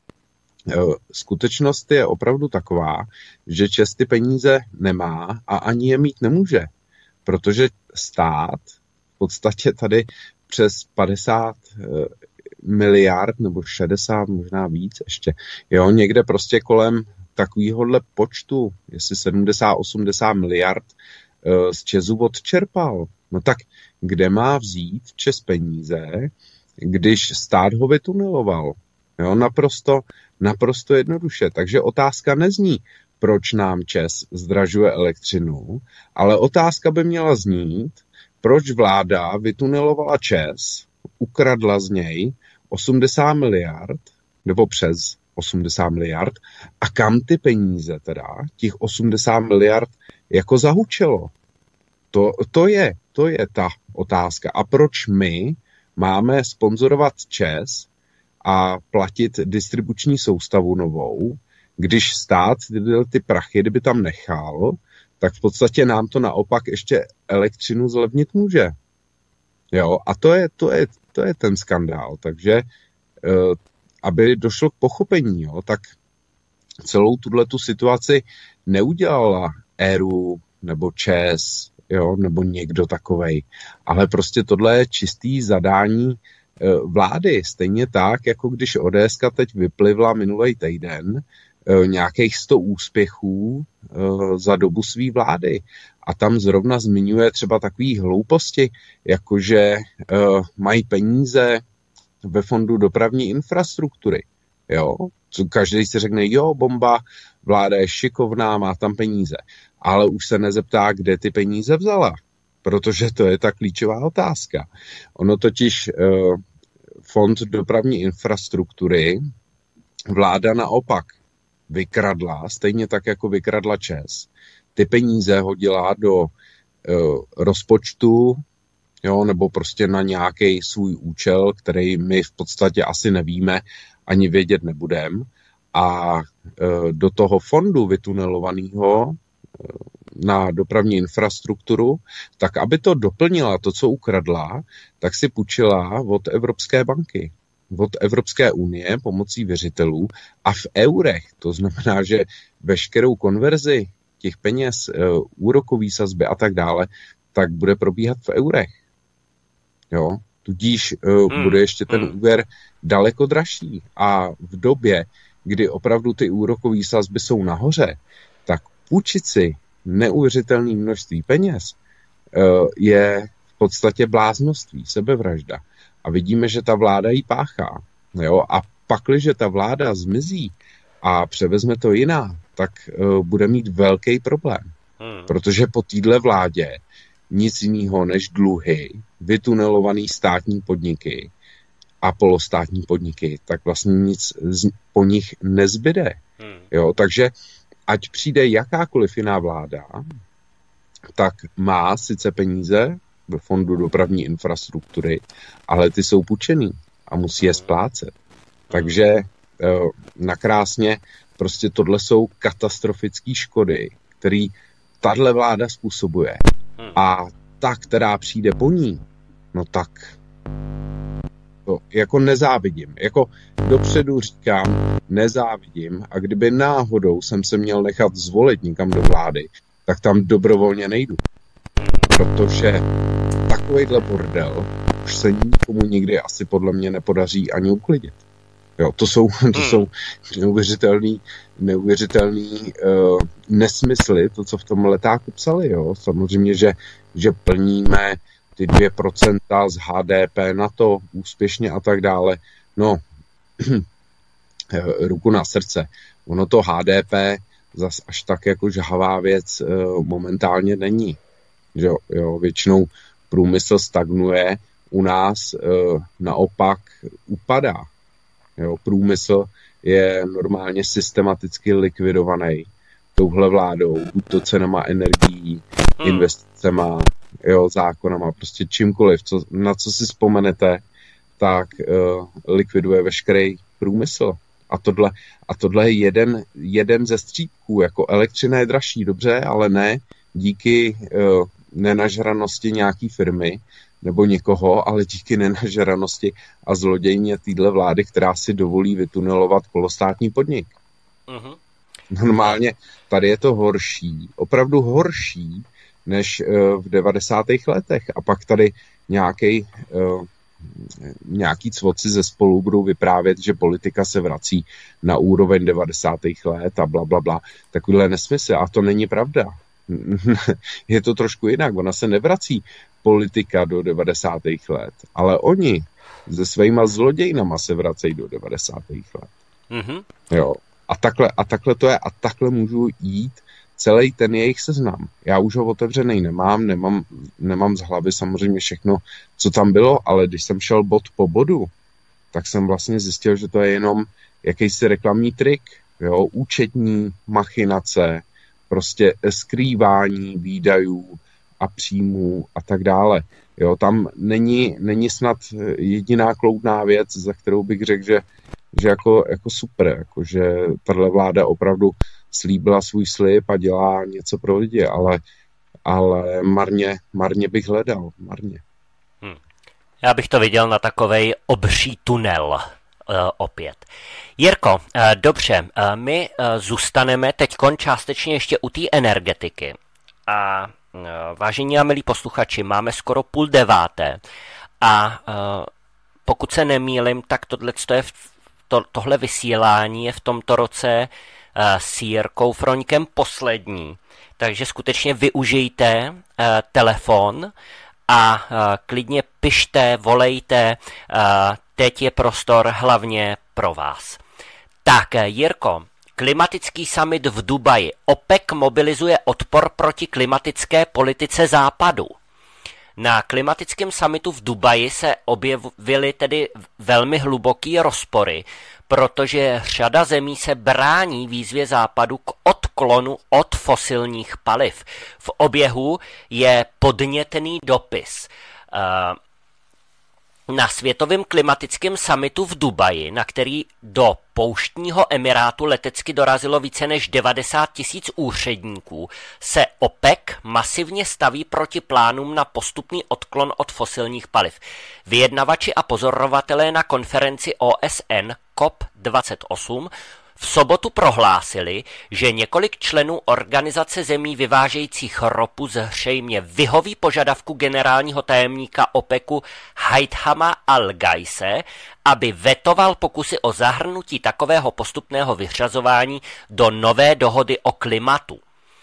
B: skutečnost je opravdu taková, že ČEZ ty peníze nemá a ani je mít nemůže, protože stát v podstatě tady přes padesát miliard nebo šedesát, možná víc ještě, jo, někde prostě kolem takovýhodle počtu, jestli sedmdesát osmdesát miliard z ČEZu odčerpal. No tak kde má vzít ČEZ peníze, když stát ho vytuneloval? Jo, naprosto, naprosto jednoduše. Takže otázka nezní, proč nám ČEZ zdražuje elektřinu, ale otázka by měla znít, proč vláda vytunelovala ČEZ, ukradla z něj osmdesát miliard, nebo přes osmdesát miliard, a kam ty peníze teda, těch osmdesát miliard, jako zahučelo. To, to, je, to je ta otázka. A proč my máme sponzorovat ČEZ a platit distribuční soustavu novou, když stát ty prachy, kdyby tam nechal, tak v podstatě nám to naopak ještě elektřinu zlevnit může. Jo, a to je, to je, to je ten skandál. Takže aby došlo k pochopení, jo, tak celou tuhletu situaci neudělala ERÚ nebo ČEZ jo, nebo někdo takovej. Ale prostě tohle je čistý zadání vlády. Stejně tak, jako když ó dé eska teď vyplivla minulý týden nějakých sto úspěchů za dobu své vlády. A tam zrovna zmiňuje třeba takové hlouposti, jakože mají peníze ve fondu dopravní infrastruktury. Jo? Každý si řekne, jo, bomba, vláda je šikovná, má tam peníze. Ale už se nezeptá, kde ty peníze vzala. Protože to je ta klíčová otázka. Ono totiž fond dopravní infrastruktury vláda naopak vykradla, stejně tak, jako vykradla ČEZ. Ty peníze hodila do uh, rozpočtu, jo, nebo prostě na nějaký svůj účel, který my v podstatě asi nevíme, ani vědět nebudeme. A uh, do toho fondu vytunelovaného uh, na dopravní infrastrukturu, tak aby to doplnila to, co ukradla, tak si půjčila od Evropské banky, od Evropské unie pomocí věřitelů a v eurech. To znamená, že veškerou konverzi těch peněz, úrokový sazby a tak dále, tak bude probíhat v eurech. Jo? Tudíž hmm. bude ještě ten úvěr daleko dražší. A v době, kdy opravdu ty úrokové sazby jsou nahoře, tak půjčit si neuvěřitelné množství peněz je v podstatě bláznoství, sebevražda. A vidíme, že ta vláda jí páchá. Jo? A pakliže ta vláda zmizí a převezme to jiná, tak uh, bude mít velký problém. Hmm. Protože po téhle vládě nic jiného než dluhy, vytunelovaný státní podniky a polostátní podniky, tak vlastně nic z, po nich nezbyde. Hmm. Jo? Takže ať přijde jakákoliv jiná vláda, tak má sice peníze ve fondu dopravní infrastruktury, ale ty jsou půjčený a musí je splácet. Takže nakrásně prostě tohle jsou katastrofické škody, které tahle vláda způsobuje. A ta, která přijde po ní, no tak to jako nezávidím. Jako dopředu říkám, nezávidím a kdyby náhodou jsem se měl nechat zvolit někam do vlády, tak tam dobrovolně nejdu. Protože takovejhle bordel už se nikomu nikdy asi podle mě nepodaří ani uklidit. Jo, to jsou, to jsou neuvěřitelný, neuvěřitelný uh, nesmysly, to, co v tom letáku psali. Jo. Samozřejmě, že, že plníme ty dvě procenta z há dé pé na to úspěšně a tak dále. No, ruku na srdce. Ono to há dé pé zas až tak jako žhavá věc uh, momentálně není. Že jo, jo, většinou průmysl stagnuje, u nás uh, naopak upadá. Jo, průmysl je normálně systematicky likvidovaný touhle vládou, buď to cenama energií, hmm. investicema, jo, zákonama, prostě čímkoliv, co, na co si vzpomenete, tak uh, likviduje veškerý průmysl. A tohle, a tohle je jeden, jeden ze střípků, jako elektřina je dražší, dobře, ale ne díky uh, nenažranosti nějaký firmy, nebo někoho, ale díky nenažranosti a zlodějně téhle vlády, která si dovolí vytunelovat polostátní podnik. Uh-huh. Normálně tady je to horší, opravdu horší, než uh, v devadesátých letech. A pak tady nějaký uh, nějaký cvoci ze spolu budou vyprávět, že politika se vrací na úroveň devadesátých let a bla, bla, bla. Takovýhle nesmysl. A to není pravda. Je to trošku jinak. Ona se nevrací politika do devadesátých let, ale oni se svýma zlodějnama se vracejí do devadesátých let. Mm-hmm. Jo. A takhle, a takhle to je, a takhle můžu jít celý ten jejich seznam. Já už ho otevřený nemám, nemám, nemám z hlavy samozřejmě všechno, co tam bylo, ale když jsem šel bod po bodu, tak jsem vlastně zjistil, že to je jenom jakýsi reklamní trik, jo, účetní machinace, prostě skrývání výdajů a příjmů a tak dále. Jo, tam není, není snad jediná kloudná věc, za kterou bych řekl, že, že jako, jako super, jako že tato vláda opravdu slíbila svůj slib a dělá něco pro lidi, ale, ale marně, marně bych hledal, marně.
A: Hmm. Já bych to viděl na takovej obří tunel uh, opět. Jirko, uh, dobře, uh, my uh, zůstaneme teďkon částečně ještě u té energetiky. A Vážení a milí posluchači, máme skoro půl deváté a pokud se nemýlim, tak tohle je v, to, tohle vysílání je v tomto roce s Jirkou Froňkem poslední. Takže skutečně využijte telefon a klidně pište, volejte, teď je prostor hlavně pro vás. Tak, Jirko, klimatický summit v Dubaji. OPEC mobilizuje odpor proti klimatické politice Západu. Na klimatickém summitu v Dubaji se objevily tedy velmi hluboký rozpory, protože řada zemí se brání výzvě Západu k odklonu od fosilních paliv. V oběhu je podnětný dopis. Na světovém klimatickém summitu v Dubaji, na který do pouštního emirátu letecky dorazilo více než devadesát tisíc úředníků, se OPEC masivně staví proti plánům na postupný odklon od fosilních paliv. Vyjednavači a pozorovatelé na konferenci O S N C O P dvacet osm v sobotu prohlásili, že několik členů organizace zemí vyvážejících ropu zřejmě vyhoví požadavku generálního tajemníka OPECu Haythama Al-Gaise, aby vetoval pokusy o zahrnutí takového postupného vyřazování do nové dohody o klimatu.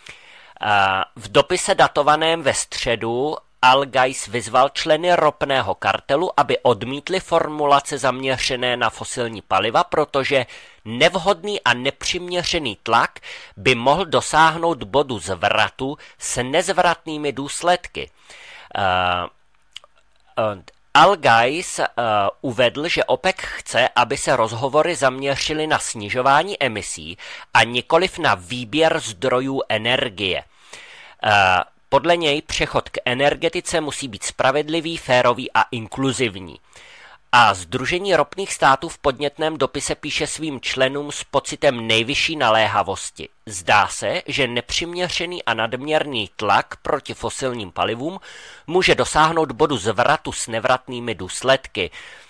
A: V dopise datovaném ve středu Al-Gais vyzval členy ropného kartelu, aby odmítli formulace zaměřené na fosilní paliva, protože nevhodný a nepřiměřený tlak by mohl dosáhnout bodu zvratu s nezvratnými důsledky. Uh, uh, Al-Gais uh, uvedl, že OPEC chce, aby se rozhovory zaměřily na snižování emisí a nikoliv na výběr zdrojů energie. Uh, Podle něj přechod k energetice musí být spravedlivý, férový a inkluzivní. A Sdružení ropných států v podnětném dopise píše svým členům s pocitem nejvyšší naléhavosti. Zdá se, že nepřiměřený a nadměrný tlak proti fosilním palivům může dosáhnout bodu zvratu s nevratnými důsledky.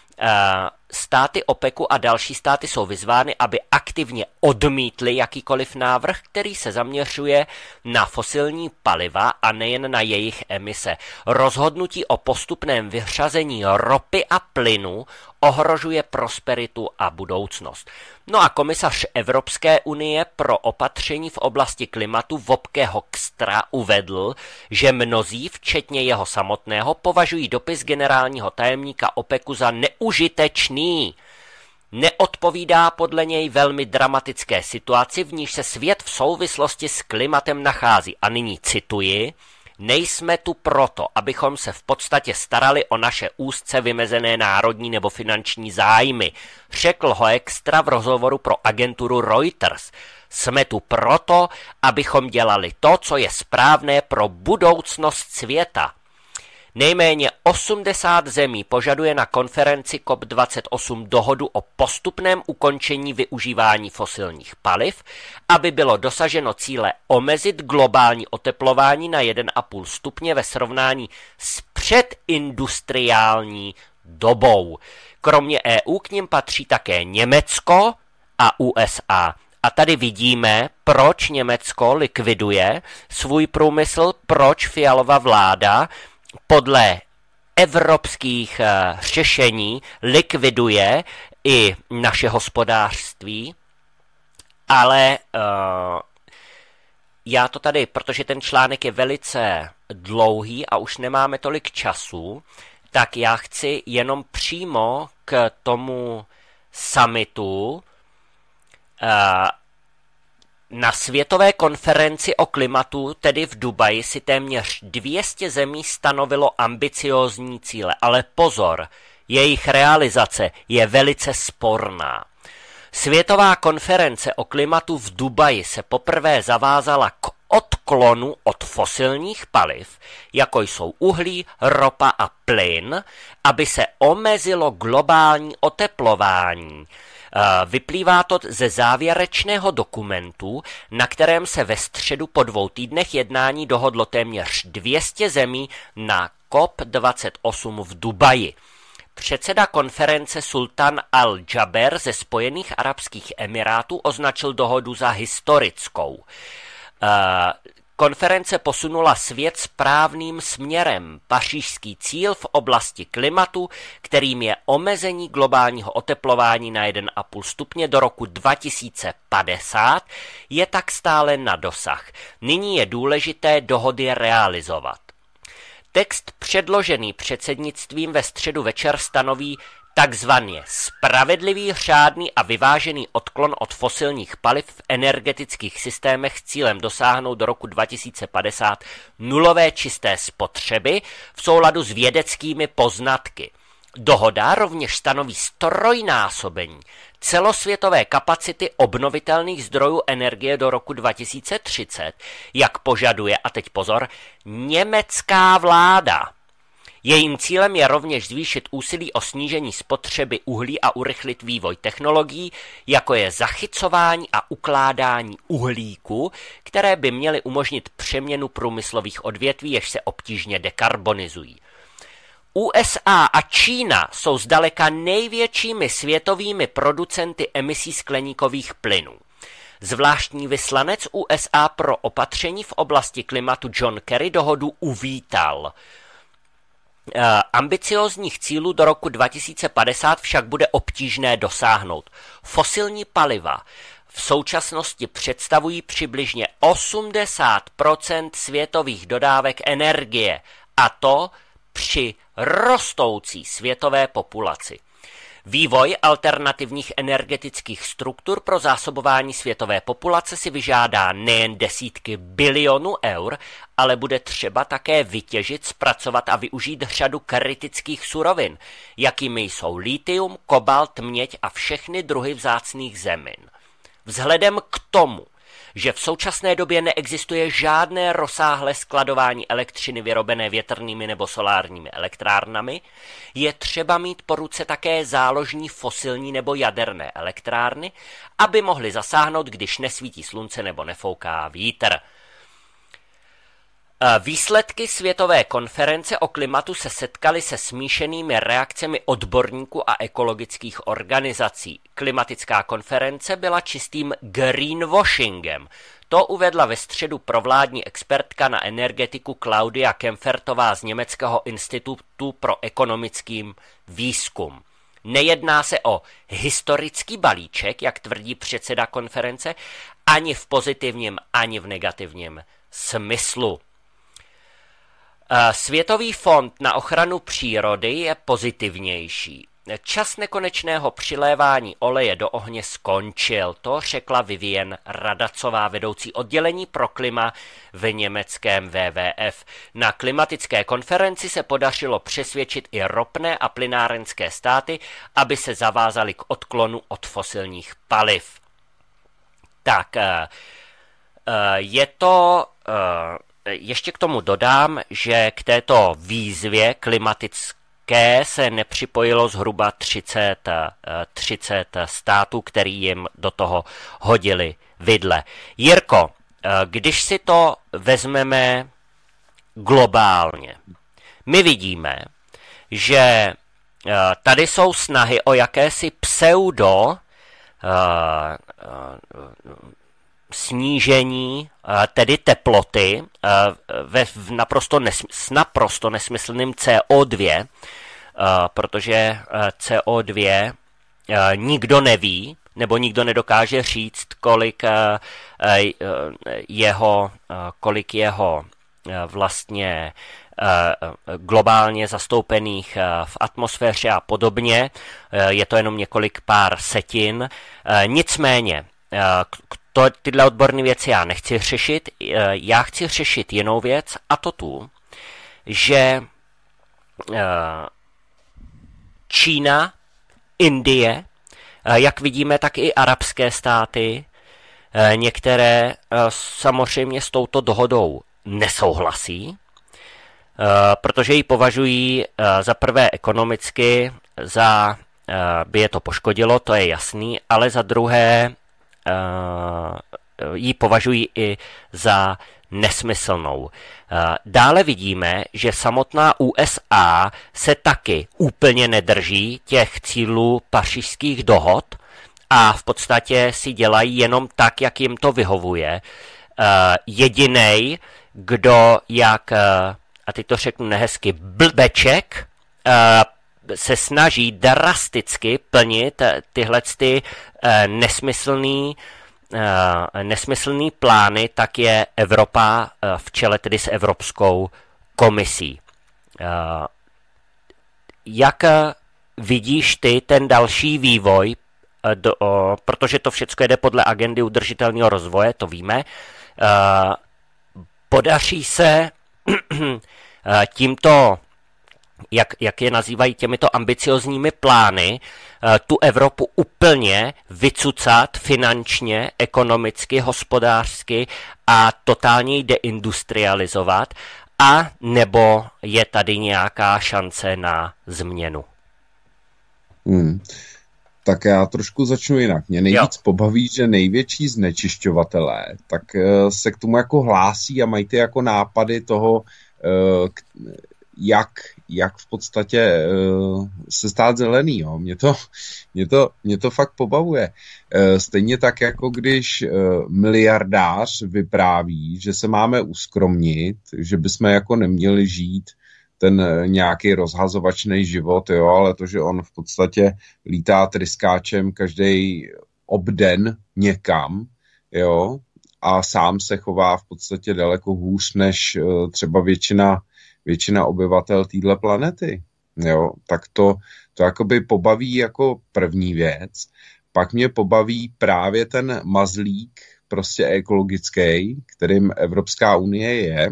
A: Státy OPECu a další státy jsou vyzvány, aby aktivně odmítly jakýkoliv návrh, který se zaměřuje na fosilní paliva a nejen na jejich emise. Rozhodnutí o postupném vyřazení ropy a plynu ohrožuje prosperitu a budoucnost. No a komisař Evropské unie pro opatření v oblasti klimatu Wopke Hoekstra uvedl, že mnozí, včetně jeho samotného, považují dopis generálního tajemníka OPECu za neužitečný. Neodpovídá podle něj velmi dramatické situaci, v níž se svět v souvislosti s klimatem nachází. A nyní cituji: nejsme tu proto, abychom se v podstatě starali o naše úzce vymezené národní nebo finanční zájmy, řekl Hoekstra v rozhovoru pro agenturu Reuters. Jsme tu proto, abychom dělali to, co je správné pro budoucnost světa. Nejméně osmdesát zemí požaduje na konferenci C O P dvacet osm dohodu o postupném ukončení využívání fosilních paliv, aby bylo dosaženo cíle omezit globální oteplování na jedna a půl stupně ve srovnání s předindustriální dobou. Kromě E U k nim patří také Německo a U S A. A tady vidíme, proč Německo likviduje svůj průmysl, proč Fialova vláda podle evropských uh, řešení likviduje i naše hospodářství, ale uh, já to tady, protože ten článek je velice dlouhý a už nemáme tolik času, tak já chci jenom přímo k tomu summitu uh, na světové konferenci o klimatu, tedy v Dubaji, si téměř dvě stě zemí stanovilo ambiciózní cíle, ale pozor, jejich realizace je velice sporná. Světová konference o klimatu v Dubaji se poprvé zavázala k odklonu od fosilních paliv, jako jsou uhlí, ropa a plyn, aby se omezilo globální oteplování. Vyplývá to ze závěrečného dokumentu, na kterém se ve středu po dvou týdnech jednání dohodlo téměř dvě stě zemí na C O P dvacet osm v Dubaji. Předseda konference Sultan Al-Jaber ze Spojených arabských emirátů označil dohodu za historickou. konference posunula svět správným směrem. Pařížský cíl v oblasti klimatu, kterým je omezení globálního oteplování na jedna a půl stupně do roku dva tisíce padesát, je tak stále na dosah. Nyní je důležité dohody realizovat. Text předložený předsednictvím ve středu večer stanoví takzvaně spravedlivý, řádný a vyvážený odklon od fosilních paliv v energetických systémech s cílem dosáhnout do roku dva tisíce padesát nulové čisté spotřeby v souladu s vědeckými poznatky. Dohoda rovněž stanoví strojnásobení celosvětové kapacity obnovitelných zdrojů energie do roku dva tisíce třicet, jak požaduje, a teď pozor, německá vláda. Jejím cílem je rovněž zvýšit úsilí o snížení spotřeby uhlí a urychlit vývoj technologií, jako je zachycování a ukládání uhlíku, které by měly umožnit přeměnu průmyslových odvětví, jež se obtížně dekarbonizují. U S A a Čína jsou zdaleka největšími světovými producenty emisí skleníkových plynů. Zvláštní vyslanec U S A pro opatření v oblasti klimatu John Kerry dohodu uvítal. Ambiciózních cílů do roku dva tisíce padesát však bude obtížné dosáhnout. Fosilní paliva v současnosti představují přibližně osmdesát procent světových dodávek energie, a to při rostoucí světové populaci. Vývoj alternativních energetických struktur pro zásobování světové populace si vyžádá nejen desítky bilionů eur, ale bude třeba také vytěžit, zpracovat a využít řadu kritických surovin, jakými jsou litium, kobalt, měď a všechny druhy vzácných zemin. Vzhledem k tomu, že v současné době neexistuje žádné rozsáhlé skladování elektřiny vyrobené větrnými nebo solárními elektrárnami, je třeba mít po ruce také záložní fosilní nebo jaderné elektrárny, aby mohly zasáhnout, když nesvítí slunce nebo nefouká vítr. Výsledky světové konference o klimatu se setkaly se smíšenými reakcemi odborníků a ekologických organizací. Klimatická konference byla čistým greenwashingem. To uvedla ve středu provládní expertka na energetiku Claudia Kemfertová z Německého institutu pro ekonomický výzkum. Nejedná se o historický balíček, jak tvrdí předseda konference, ani v pozitivním, ani v negativním smyslu. Světový fond na ochranu přírody je pozitivnější. Čas nekonečného přilévání oleje do ohně skončil, to řekla Vivien Radacová, vedoucí oddělení pro klima v německém W W F. Na klimatické konferenci se podařilo přesvědčit i ropné a plynárenské státy, aby se zavázali k odklonu od fosilních paliv. Tak, je to... Ještě k tomu dodám, že k této výzvě klimatické se nepřipojilo zhruba třicet, třicet států, který jim do toho hodili vidle. Jirko, když si to vezmeme globálně, my vidíme, že tady jsou snahy o jakési pseudo snížení tedy teploty ve, v naprosto nesm, s naprosto nesmyslným C O dva, protože C O dva nikdo neví, nebo nikdo nedokáže říct, kolik jeho, kolik jeho vlastně globálně zastoupených v atmosféře a podobně. Je to jenom několik pár setin. Nicméně, To, tyhle odborné věci já nechci řešit, já chci řešit jinou věc, a to tu, že Čína, Indie, jak vidíme, tak i arabské státy, některé samozřejmě s touto dohodou nesouhlasí, protože ji považují za prvé ekonomicky, za by je to poškodilo, to je jasný, ale za druhé ji považují i za nesmyslnou. Dále vidíme, že samotná U S A se taky úplně nedrží těch cílů pařížských dohod a v podstatě si dělají jenom tak, jak jim to vyhovuje. jedinej, kdo jak, a teď to řeknu nehezky, blbeček, se snaží drasticky plnit tyhle ty nesmyslný, nesmyslný plány, tak je Evropa v čele tedy s Evropskou komisí. Jak vidíš ty ten další vývoj, do, protože to všechno jde podle agendy udržitelného rozvoje, to víme, podaří se tímto, jak, jak je nazývají těmito ambiciozními plány, tu Evropu úplně vycucat finančně, ekonomicky, hospodářsky a totálně ji deindustrializovat, a nebo je tady nějaká šance na změnu?
B: Hmm. Tak já trošku začnu jinak. Mě nejvíc jo. pobaví, že největší znečišťovatelé tak se k tomu jako hlásí a mají ty jako nápady toho, jak, jak v podstatě se stát zelený. Jo. Mě, to, mě, to, mě to fakt pobavuje. Stejně tak, jako když miliardář vypráví, že se máme uskromnit, že bychom jako neměli žít ten nějaký rozhazovačný život, jo, ale to, že on v podstatě lítá tryskáčem každý obden někam, jo, a sám se chová v podstatě daleko hůř než třeba většina, většina obyvatel téhle planety, jo, tak to, to jakoby pobaví jako první věc. Pak mě pobaví právě ten mazlík prostě ekologický, kterým Evropská unie je,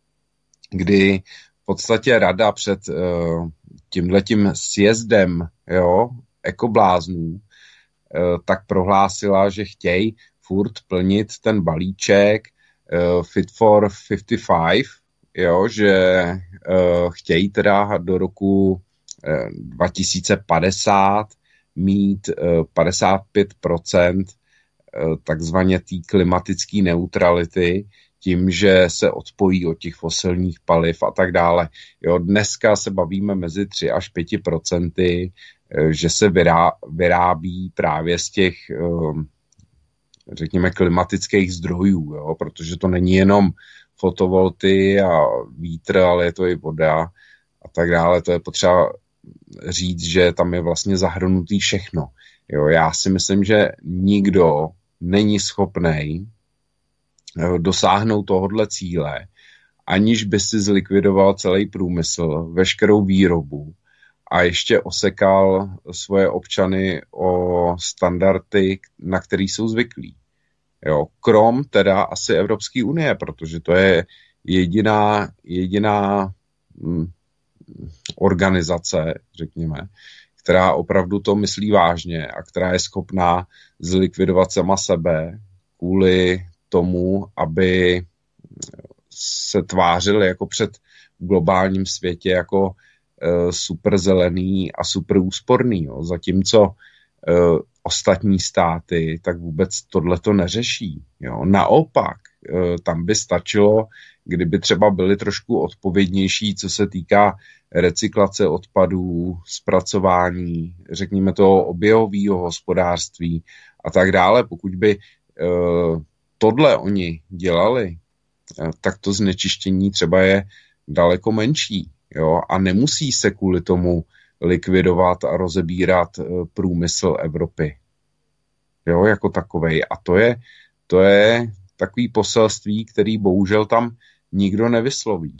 B: kdy v podstatě rada před uh, tímhletím sjezdem, jo, ekobláznů, uh, tak prohlásila, že chtějí furt plnit ten balíček uh, Fit for padesát pět, jo, že uh, chtějí teda do roku uh, dva tisíce padesát mít uh, padesát pět procent uh, takzvaně té klimatické neutrality, tím, že se odpojí od těch fosilních paliv a tak dále. Jo, dneska se bavíme mezi tři až pět procenty, že se vyrá, vyrábí právě z těch, řekněme, klimatických zdrojů, jo, protože to není jenom fotovolty a vítr, ale je to i voda a tak dále. To je potřeba říct, že tam je vlastně zahrnutý všechno. Jo, já si myslím, že nikdo není schopnej dosáhnout tohodle cíle, aniž by si zlikvidoval celý průmysl, veškerou výrobu a ještě osekal svoje občany o standardy, na který jsou zvyklí. Jo, krom teda asi Evropské unie, protože to je jediná, jediná hm, organizace, řekněme, která opravdu to myslí vážně a která je schopná zlikvidovat sama sebe kvůli tomu, aby se tvářili jako před globálním světě jako uh, super zelený a super úsporný. Jo. Zatímco uh, ostatní státy tak vůbec tohleto neřeší. Jo. Naopak, uh, tam by stačilo, kdyby třeba byli trošku odpovědnější, co se týká recyklace odpadů, zpracování, řekněme toho oběhového hospodářství a tak dále. Pokud by uh, tohle oni dělali, tak to znečištění třeba je daleko menší. Jo? A nemusí se kvůli tomu likvidovat a rozebírat průmysl Evropy. Jo, jako takovej. A to je, to je takový poselství, který bohužel tam nikdo nevysloví.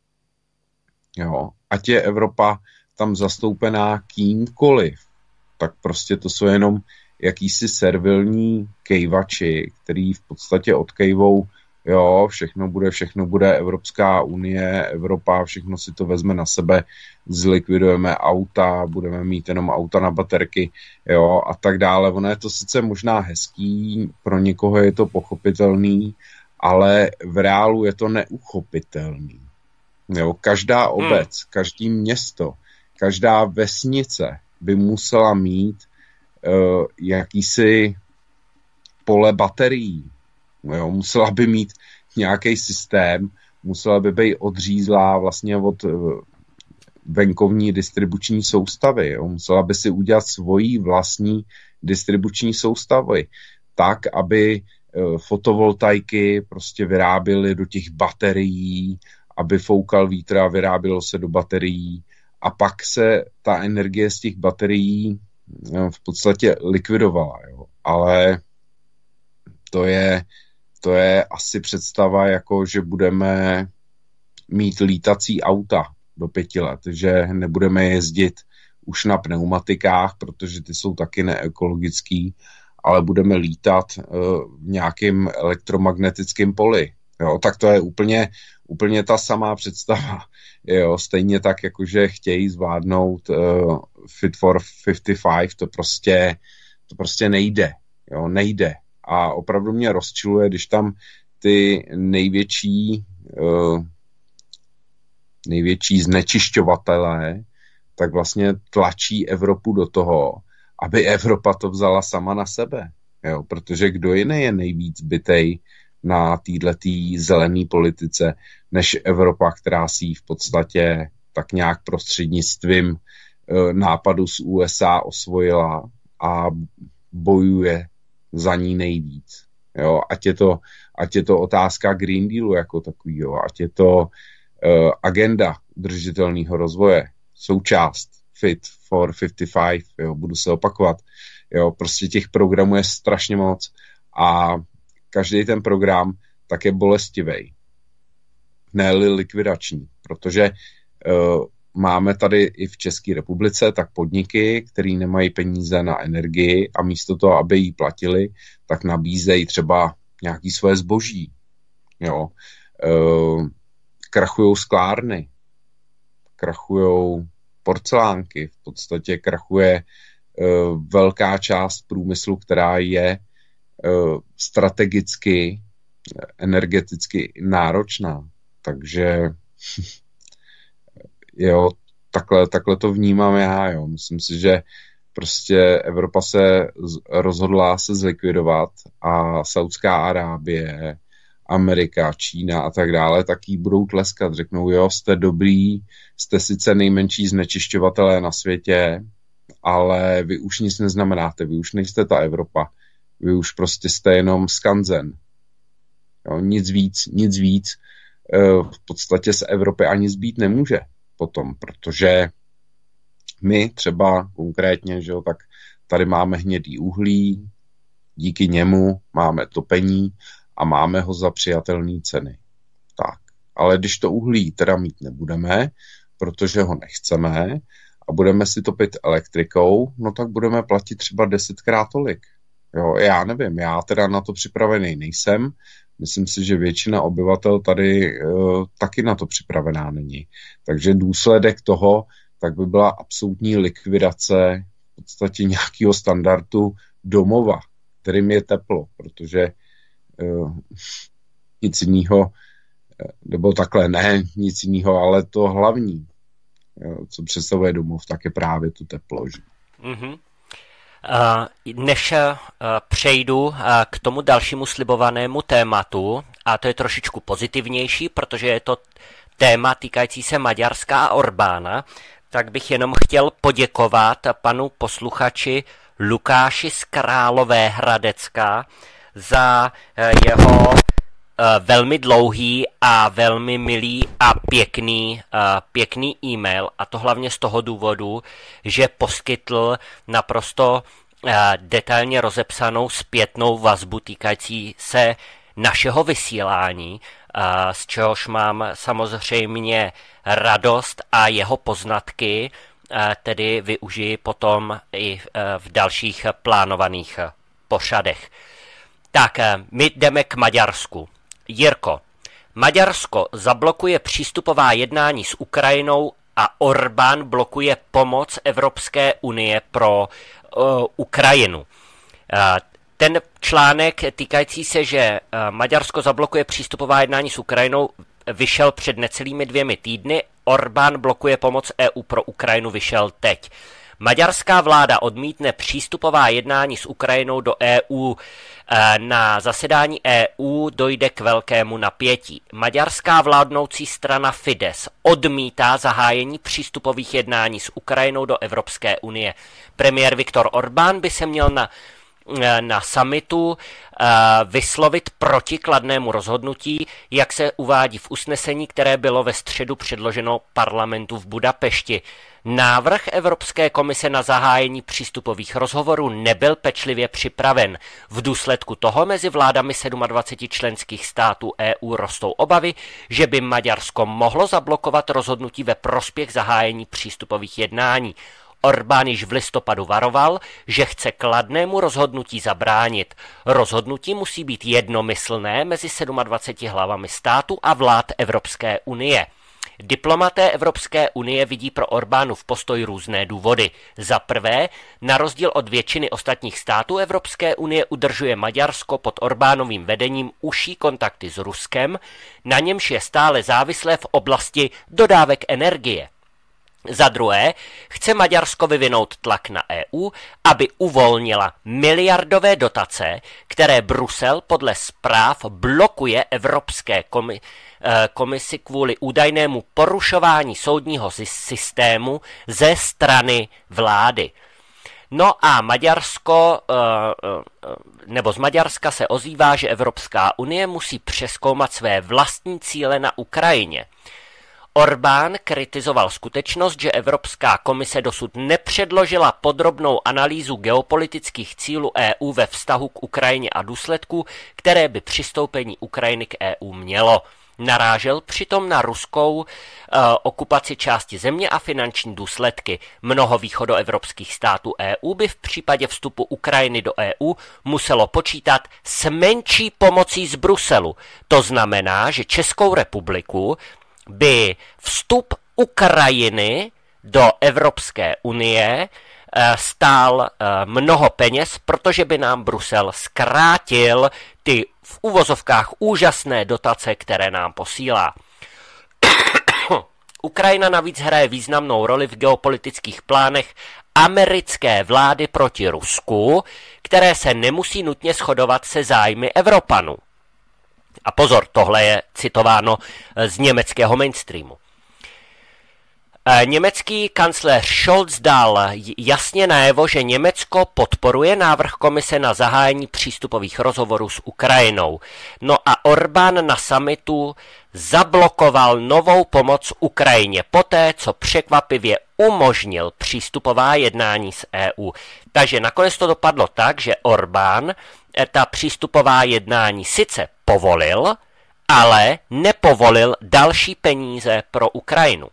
B: Jo? Ať je Evropa tam zastoupená kýmkoliv, tak prostě to jsou jenom jakýsi servilní kejvači, který v podstatě odkejvou, jo, všechno bude, všechno bude Evropská unie, Evropa, všechno si to vezme na sebe, zlikvidujeme auta, budeme mít jenom auta na baterky, jo, a tak dále. Ono je to sice možná hezký, pro někoho je to pochopitelný, ale v reálu je to neuchopitelný. Jo, každá obec, hmm. každý město, každá vesnice by musela mít Uh, jakýsi pole baterií. Jo, musela by mít nějaký systém, musela by být odřízlá vlastně od uh, venkovní distribuční soustavy. Jo. Musela by si udělat svoji vlastní distribuční soustavy tak, aby fotovoltaiky prostě vyráběly do těch baterií, aby foukal vítr a vyrábělo se do baterií. A pak se ta energie z těch baterií v podstatě likvidovala. Jo. Ale to je, to je asi představa, jako že budeme mít lítací auta do pěti let, že nebudeme jezdit už na pneumatikách, protože ty jsou taky neekologický, ale budeme lítat uh, v nějakém elektromagnetickém poli. Jo, tak to je úplně, úplně ta samá představa. Jo, stejně tak, jakože chtějí zvládnout uh, Fit for padesát pět, to prostě, to prostě nejde. Jo, nejde. A opravdu mě rozčiluje, když tam ty největší uh, největší znečišťovatelé tak vlastně tlačí Evropu do toho, aby Evropa to vzala sama na sebe. Jo? Protože kdo jiný je nejvíc bitej na této zelené politice, než Evropa, která si v podstatě tak nějak prostřednictvím e, nápadu z U S A osvojila a bojuje za ní nejvíc. Jo? Ať je to, ať je to otázka Green Dealu jako takovýho, ať je to e, agenda udržitelného rozvoje, součást Fit for padesát pět, jo, budu se opakovat. Jo, prostě těch programů je strašně moc a každý ten program tak je bolestivý, ne-li likvidační, protože uh, máme tady i v České republice tak podniky, které nemají peníze na energii a místo toho, aby ji platili, tak nabízejí třeba nějaký své zboží. Jo. Uh, krachujou sklárny, krachujou porcelánky, v podstatě krachuje uh, velká část průmyslu, která je uh, strategicky, energeticky náročná. Takže jo, takhle, takhle to vnímám já. Jo. Myslím si, že prostě Evropa se rozhodla se zlikvidovat a Saudská Arábie, Amerika, Čína a tak dále, tak jí budou tleskat. Řeknou, jo, jste dobrý, jste sice nejmenší znečišťovatelé na světě, ale vy už nic neznamenáte, vy už nejste ta Evropa. Vy už prostě jste jenom skanzen. Jo, nic víc, nic víc. V podstatě z Evropy ani zbýt nemůže potom, protože my třeba konkrétně, že jo, tak tady máme hnědý uhlí, díky němu máme topení a máme ho za přijatelné ceny. Tak. Ale když to uhlí teda mít nebudeme, protože ho nechceme a budeme si topit elektrikou, no tak budeme platit třeba desetkrát tolik. Jo, já nevím, já teda na to připravený nejsem. Myslím si, že většina obyvatel tady uh, taky na to připravená není. Takže důsledek toho tak by byla absolutní likvidace v podstatě nějakého standardu domova, kterým je teplo, protože uh, nic jiného, nebo takhle ne, nic jiného, ale to hlavní, jo, co představuje domov, tak je právě to teplo. Že?
A: Mm-hmm. Než přejdu k tomu dalšímu slibovanému tématu, a to je trošičku pozitivnější, protože je to téma týkající se Maďarska a Orbána, tak bych jenom chtěl poděkovat panu posluchači Lukáši z Královéhradecka za jeho velmi dlouhý a velmi milý a pěkný, pěkný e-mail, a to hlavně z toho důvodu, že poskytl naprosto detailně rozepsanou zpětnou vazbu týkající se našeho vysílání, z čehož mám samozřejmě radost a jeho poznatky tedy využiji potom i v dalších plánovaných pořadech. Tak, my jdeme k Maďarsku. Jirko, Maďarsko zablokuje přístupová jednání s Ukrajinou a Orbán blokuje pomoc Evropské unie pro uh, Ukrajinu. Uh, ten článek týkající se, že uh, Maďarsko zablokuje přístupová jednání s Ukrajinou, vyšel před necelými dvěmi týdny. Orbán blokuje pomoc E U pro Ukrajinu, vyšel teď. Maďarská vláda odmítne přístupová jednání s Ukrajinou do E U. Na zasedání E U dojde k velkému napětí. Maďarská vládnoucí strana Fidesz odmítá zahájení přístupových jednání s Ukrajinou do Evropské unie. Premiér Viktor Orbán by se měl na na summitu vyslovit proti kladnému rozhodnutí, jak se uvádí v usnesení, které bylo ve středu předloženo parlamentu v Budapešti. Návrh Evropské komise na zahájení přístupových rozhovorů nebyl pečlivě připraven. V důsledku toho mezi vládami dvaceti sedmi členských států E U rostou obavy, že by Maďarsko mohlo zablokovat rozhodnutí ve prospěch zahájení přístupových jednání. Orbán již v listopadu varoval, že chce kladnému rozhodnutí zabránit. Rozhodnutí musí být jednomyslné mezi dvaceti sedmi hlavami států a vlád Evropské unie. Diplomaté Evropské unie vidí pro Orbánův postoj různé důvody. Za prvé, na rozdíl od většiny ostatních států Evropské unie udržuje Maďarsko pod Orbánovým vedením užší kontakty s Ruskem, na němž je stále závislé v oblasti dodávek energie. Za druhé, chce Maďarsko vyvinout tlak na E U, aby uvolnila miliardové dotace, které Brusel podle zpráv blokuje Evropské komi- komisi kvůli údajnému porušování soudního systému ze strany vlády. No a Maďarsko, nebo z Maďarska se ozývá, že Evropská unie musí přezkoumat své vlastní cíle na Ukrajině. Orbán kritizoval skutečnost, že Evropská komise dosud nepředložila podrobnou analýzu geopolitických cílů E U ve vztahu k Ukrajině a důsledků, které by přistoupení Ukrajiny k E U mělo. Narážel přitom na ruskou uh, okupaci části země a finanční důsledky. Mnoho východoevropských států E U by v případě vstupu Ukrajiny do E U muselo počítat s menší pomocí z Bruselu. To znamená, že Českou republiku by vstup Ukrajiny do Evropské unie stál mnoho peněz, protože by nám Brusel zkrátil ty v uvozovkách úžasné dotace, které nám posílá. Ukrajina navíc hraje významnou roli v geopolitických plánech americké vlády proti Rusku, které se nemusí nutně shodovat se zájmy Evropanů. A pozor, tohle je citováno z německého mainstreamu. Německý kancléř Scholz dal jasně najevo, že Německo podporuje návrh komise na zahájení přístupových rozhovorů s Ukrajinou. No a Orbán na summitu zablokoval novou pomoc Ukrajině poté, co překvapivě umožnil přístupová jednání s E U. Takže nakonec to dopadlo tak, že Orbán ta přístupová jednání sice povolil, ale nepovolil další peníze pro Ukrajinu.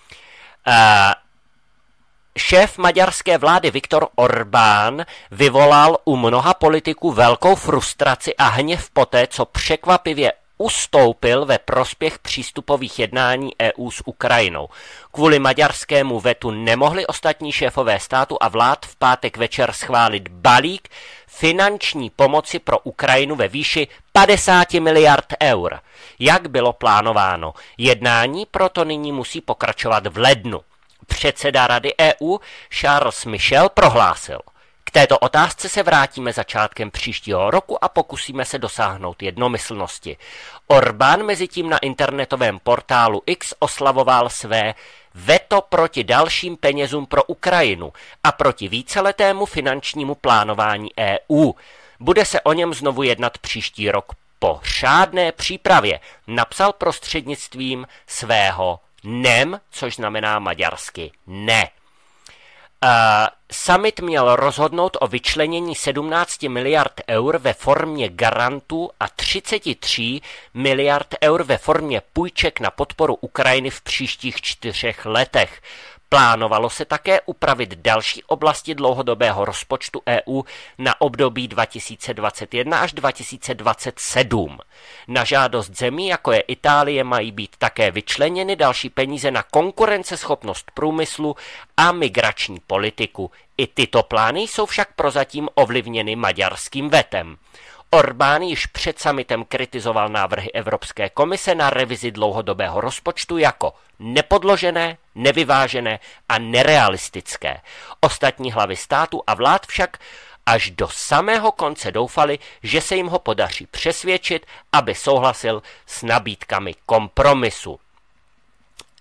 A: Šéf maďarské vlády Viktor Orbán vyvolal u mnoha politiků velkou frustraci a hněv poté, co překvapivě ustoupil ve prospěch přístupových jednání E U s Ukrajinou. Kvůli maďarskému vetu nemohli ostatní šéfové státu a vlád v pátek večer schválit balík finanční pomoci pro Ukrajinu ve výši padesát miliard eur, jak bylo plánováno. Jednání proto nyní musí pokračovat v lednu. Předseda Rady E U Charles Michel prohlásil: K této otázce se vrátíme začátkem příštího roku a pokusíme se dosáhnout jednomyslnosti. Orbán mezitím na internetovém portálu X oslavoval své veto proti dalším penězům pro Ukrajinu a proti víceletému finančnímu plánování E U. Bude se o něm znovu jednat příští rok po řádné přípravě, napsal prostřednictvím svého N E M, což znamená maďarsky ne. Uh, summit měl rozhodnout o vyčlenění sedmnáct miliard eur ve formě garantů a třicet tři miliard eur ve formě půjček na podporu Ukrajiny v příštích čtyřech letech. Plánovalo se také upravit další oblasti dlouhodobého rozpočtu E U na období dva tisíce dvacet jedna až dva tisíce dvacet sedm. Na žádost zemí, jako je Itálie, mají být také vyčleněny další peníze na konkurenceschopnost průmyslu a migrační politiku. I tyto plány jsou však prozatím ovlivněny maďarským vetem. Orbán již před summitem kritizoval návrhy Evropské komise na revizi dlouhodobého rozpočtu jako nepodložené, nevyvážené a nerealistické. Ostatní hlavy států a vlád však až do samého konce doufali, že se jim ho podaří přesvědčit, aby souhlasil s nabídkami kompromisu.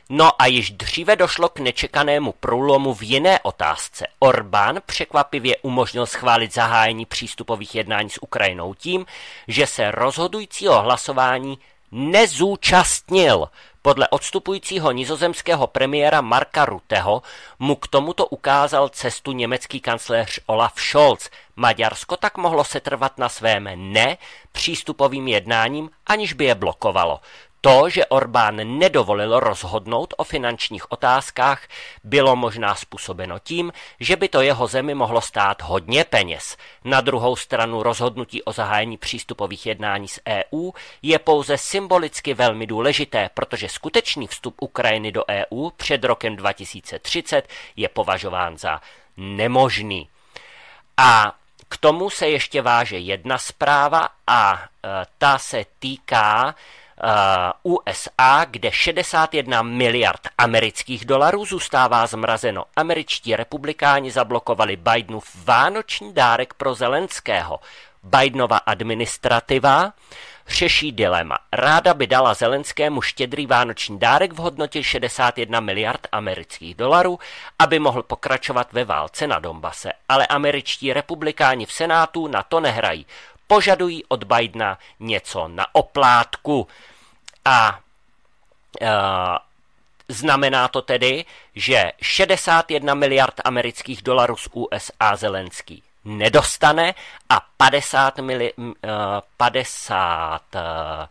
A: No a již dříve došlo k nečekanému průlomu v jiné otázce. Orbán překvapivě umožnil schválit zahájení přístupových jednání s Ukrajinou tím, že se rozhodujícího hlasování nezúčastnil. Podle odstupujícího nizozemského premiéra Marka Rutteho mu k tomuto ukázal cestu německý kancléř Olaf Scholz. Maďarsko tak mohlo setrvat na svém ne přístupovým jednáním, aniž by je blokovalo. To, že Orbán nedovolil rozhodnout o finančních otázkách, bylo možná způsobeno tím, že by to jeho zemi mohlo stát hodně peněz. Na druhou stranu rozhodnutí o zahájení přístupových jednání s E U je pouze symbolicky velmi důležité, protože skutečný vstup Ukrajiny do E U před rokem dva tisíce třicet je považován za nemožný. A k tomu se ještě váže jedna zpráva a e, ta se týká U S A, kde šedesát jedna miliard amerických dolarů zůstává zmrazeno. Američtí republikáni zablokovali Bidenův vánoční dárek pro Zelenského. Bidenova administrativa řeší dilema. Ráda by dala Zelenskému štědrý vánoční dárek v hodnotě šedesát jedna miliard amerických dolarů, aby mohl pokračovat ve válce na Donbase. Ale američtí republikáni v Senátu na to nehrají. Požadují od Bidena něco na oplátku. A e, znamená to tedy, že šedesát jedna miliard amerických dolarů z U S A Zelenský nedostane a padesát, mili, e, padesát, e,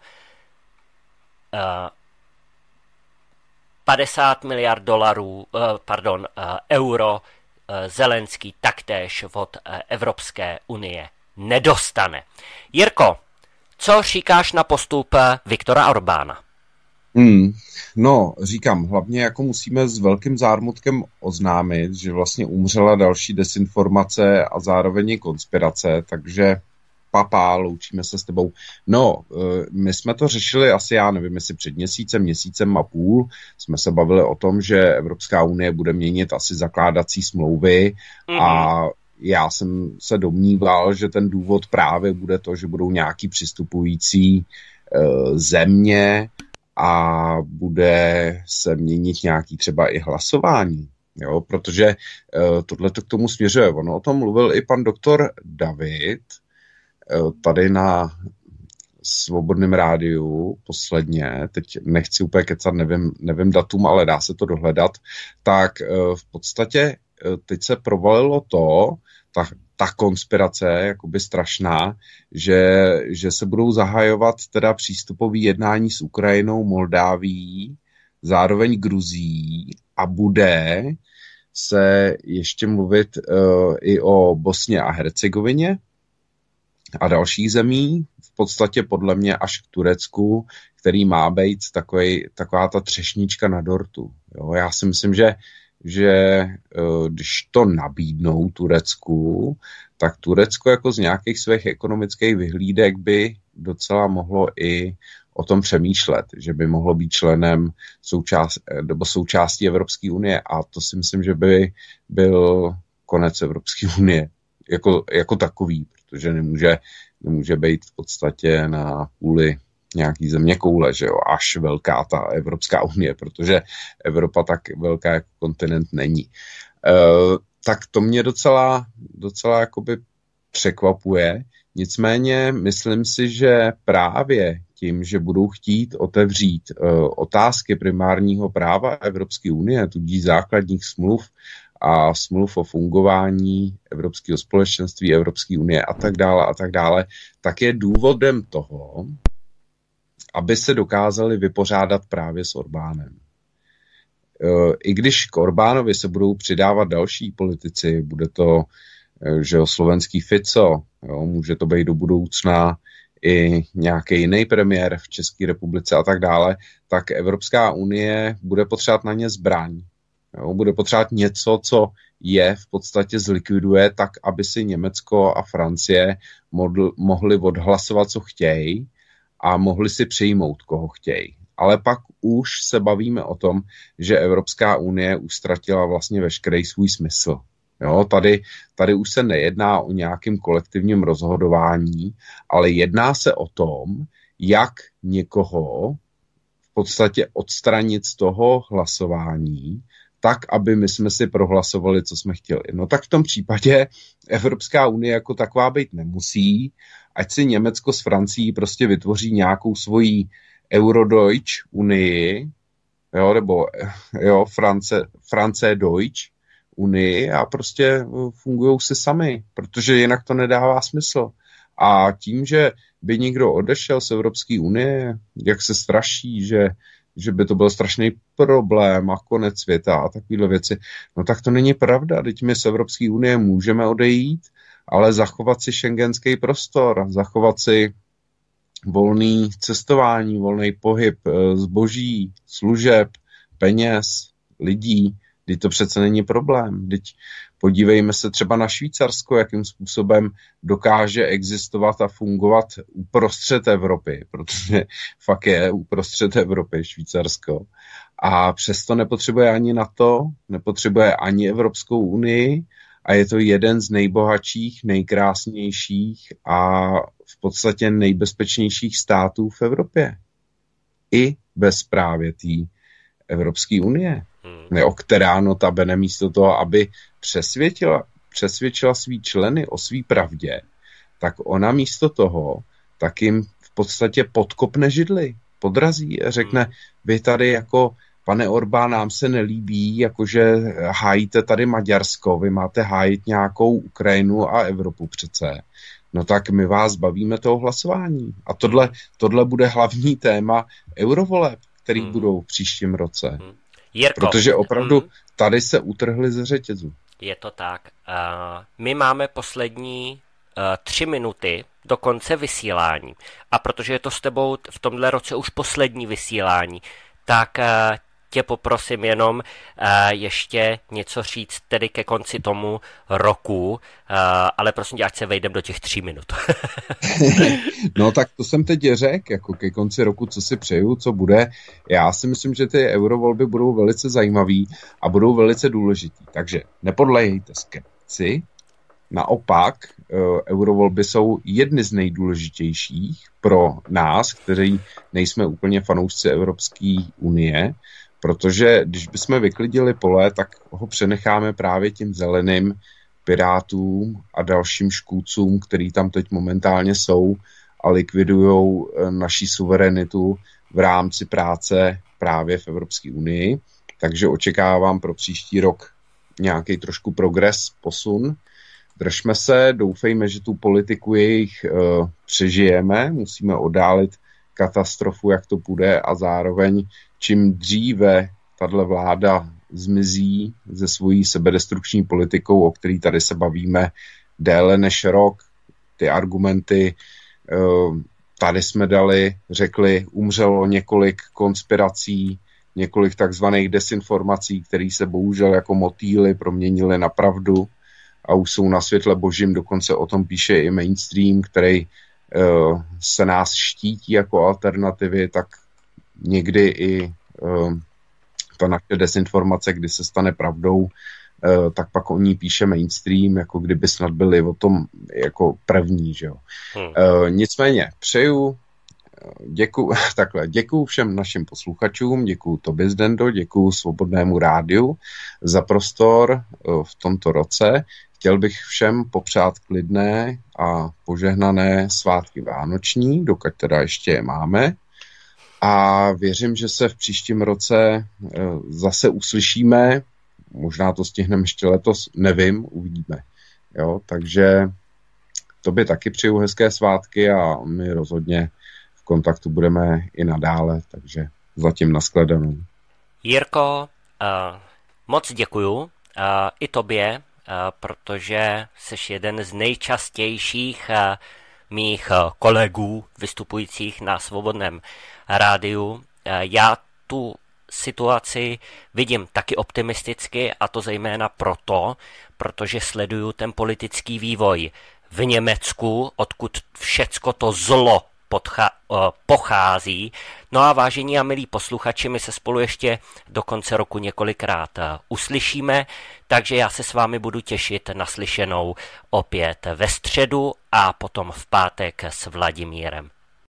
A: padesát miliard dolarů, e, pardon, e, euro e, Zelenský taktéž od e, Evropské unie nedostane. Jirko, co říkáš na postup Viktora Orbána?
B: Hmm, no, říkám, hlavně jako musíme s velkým zármutkem oznámit, že vlastně umřela další desinformace a zároveň i konspirace, takže papá, loučíme se s tebou. No, my jsme to řešili asi, já nevím, jestli před měsícem, měsícem a půl, jsme se bavili o tom, že Evropská unie bude měnit asi zakládací smlouvy mm-hmm. a já jsem se domníval, že ten důvod právě bude to, že budou nějaký přistupující e, země a bude se měnit nějaký třeba i hlasování, jo? Protože e, tohle to k tomu směřuje. Ono o tom mluvil i pan doktor David e, tady na Svobodném rádiu posledně, teď nechci úplně kecat, nevím, nevím datum, ale dá se to dohledat, tak e, v podstatě e, teď se provalilo to, ta, ta konspirace, jakoby strašná, že, že se budou zahajovat teda přístupové jednání s Ukrajinou, Moldávií, zároveň Gruzií a bude se ještě mluvit uh, i o Bosně a Hercegovině a dalších zemí, v podstatě podle mě až k Turecku, který má být takovej, taková ta třešnička na dortu. Jo, já si myslím, že že když to nabídnou Turecku, tak Turecko jako z nějakých svých ekonomických vyhlídek by docela mohlo i o tom přemýšlet, že by mohlo být členem součást, nebo součástí Evropské unie a to si myslím, že by byl konec Evropské unie jako, jako takový, protože nemůže, nemůže být v podstatě na půli nějaký země koule, že jo, až velká ta Evropská unie, protože Evropa tak velká jako kontinent není. E, tak to mě docela, docela jakoby překvapuje, nicméně myslím si, že právě tím, že budou chtít otevřít e, otázky primárního práva Evropské unie, tudíž základních smluv a smluv o fungování Evropského společenství, Evropské unie a tak dále a tak dále, tak je důvodem toho, aby se dokázali vypořádat právě s Orbánem. I když k Orbánovi se budou přidávat další politici, bude to, že jo, slovenský Fico, jo, může to být do budoucna i nějaký jiný premiér v České republice a tak dále, tak Evropská unie bude potřebovat na ně zbraň. Jo, bude potřebovat něco, co je v podstatě zlikviduje tak, aby si Německo a Francie modl, mohli odhlasovat, co chtějí, a mohli si přijmout, koho chtějí. Ale pak už se bavíme o tom, že Evropská unie už ztratila vlastně veškerý svůj smysl. Jo, tady, tady už se nejedná o nějakém kolektivním rozhodování, ale jedná se o tom, jak někoho v v podstatě odstranit z toho hlasování, tak, aby my jsme si prohlasovali, co jsme chtěli. No tak v tom případě Evropská unie jako taková být nemusí, ať si Německo s Francií prostě vytvoří nějakou svoji Eurodeutsch unii, jo, nebo jo, France, France Deutsch unii a prostě fungujou si sami, protože jinak to nedává smysl. A tím, že by někdo odešel z Evropské unie, jak se straší, že, že by to byl strašný problém a konec světa a takovéhle věci, no tak to není pravda. Teď my z Evropské unie můžeme odejít, ale zachovat si schengenský prostor, zachovat si volný cestování, volný pohyb zboží, služeb, peněz, lidí, teď to přece není problém. Teď podívejme se třeba na Švýcarsko, jakým způsobem dokáže existovat a fungovat uprostřed Evropy, protože fakt je uprostřed Evropy Švýcarsko. A přesto nepotřebuje ani NATO, nepotřebuje ani Evropskou unii a je to jeden z nejbohatších, nejkrásnějších a v podstatě nejbezpečnějších států v Evropě. I bez právě té Evropské unie. Hmm. O která notabene místo toho, aby přesvědčila, přesvědčila svý členy o svý pravdě, tak ona místo toho tak jim v podstatě podkopne židli, podrazí a řekne, hmm. vy tady jako pane Orbán, nám se nelíbí, jakože hájíte tady Maďarsko, vy máte hájit nějakou Ukrajinu a Evropu přece. No tak my vás bavíme toho hlasování. A tohle, tohle bude hlavní téma eurovoleb, který hmm. budou v příštím roce. Hmm.
A: Jirko,
B: protože opravdu hmm. tady se utrhli ze řetězu.
A: Je to tak. Uh, my máme poslední uh, tři minuty do konce vysílání. A protože je to s tebou v tomhle roce už poslední vysílání, tak uh, tě poprosím jenom uh, ještě něco říct tedy ke konci tomu roku, uh, ale prosím tě, ať se vejdem do těch tří minut.
B: No tak to jsem teď řekl, jako ke konci roku, co si přeju, co bude. Já si myslím, že ty eurovolby budou velice zajímavý a budou velice důležitý. Takže nepodléhejte skepci. Naopak, uh, eurovolby jsou jedny z nejdůležitějších pro nás, kteří nejsme úplně fanoušci Evropské unie, protože když bychom vyklidili pole, tak ho přenecháme právě těm zeleným pirátům a dalším škůdcům, který tam teď momentálně jsou a likvidují naši suverenitu v rámci práce právě v Evropské unii. Takže očekávám pro příští rok nějaký trošku progres, posun. Držme se, doufejme, že tu politiku jejich uh, přežijeme, musíme oddálit katastrofu, jak to půjde a zároveň čím dříve tato vláda zmizí ze svojí sebedestrukční politikou, o který tady se bavíme déle než rok, ty argumenty, tady jsme dali, řekli, umřelo několik konspirací, několik takzvaných desinformací, které se bohužel jako motýly proměnily na pravdu a už jsou na světle božím, dokonce o tom píše i mainstream, který se nás štítí jako alternativy, tak někdy i uh, ta naše desinformace, kdy se stane pravdou, uh, tak pak o ní píše mainstream, jako kdyby snad byli o tom jako první, že jo. Hmm. Uh, nicméně přeju, děkuju, takhle, děkuju všem našim posluchačům, děkuju tobě, Zdendo, děkuju Svobodnému rádiu za prostor uh, v tomto roce. Chtěl bych všem popřát klidné a požehnané svátky vánoční, dokud teda ještě je máme. A věřím, že se v příštím roce zase uslyšíme. Možná to stihneme ještě letos, nevím, uvidíme. Jo, takže tobě taky přeju hezké svátky a my rozhodně v kontaktu budeme i nadále, takže zatím nashledanou.
A: Jirko, uh, moc děkuju, uh, i tobě, uh, protože jsi jeden z nejčastějších uh, mých kolegů vystupujících na Svobodném rádiu. Já tu situaci vidím taky optimisticky a to zejména proto, protože sleduju ten politický vývoj v Německu, odkud všecko to zlo podcha- pochází. No a vážení a milí posluchači, my se spolu ještě do konce roku několikrát uslyšíme, takže já se s vámi budu těšit na slyšenou opět ve středu a potom v pátek s Vladimírem.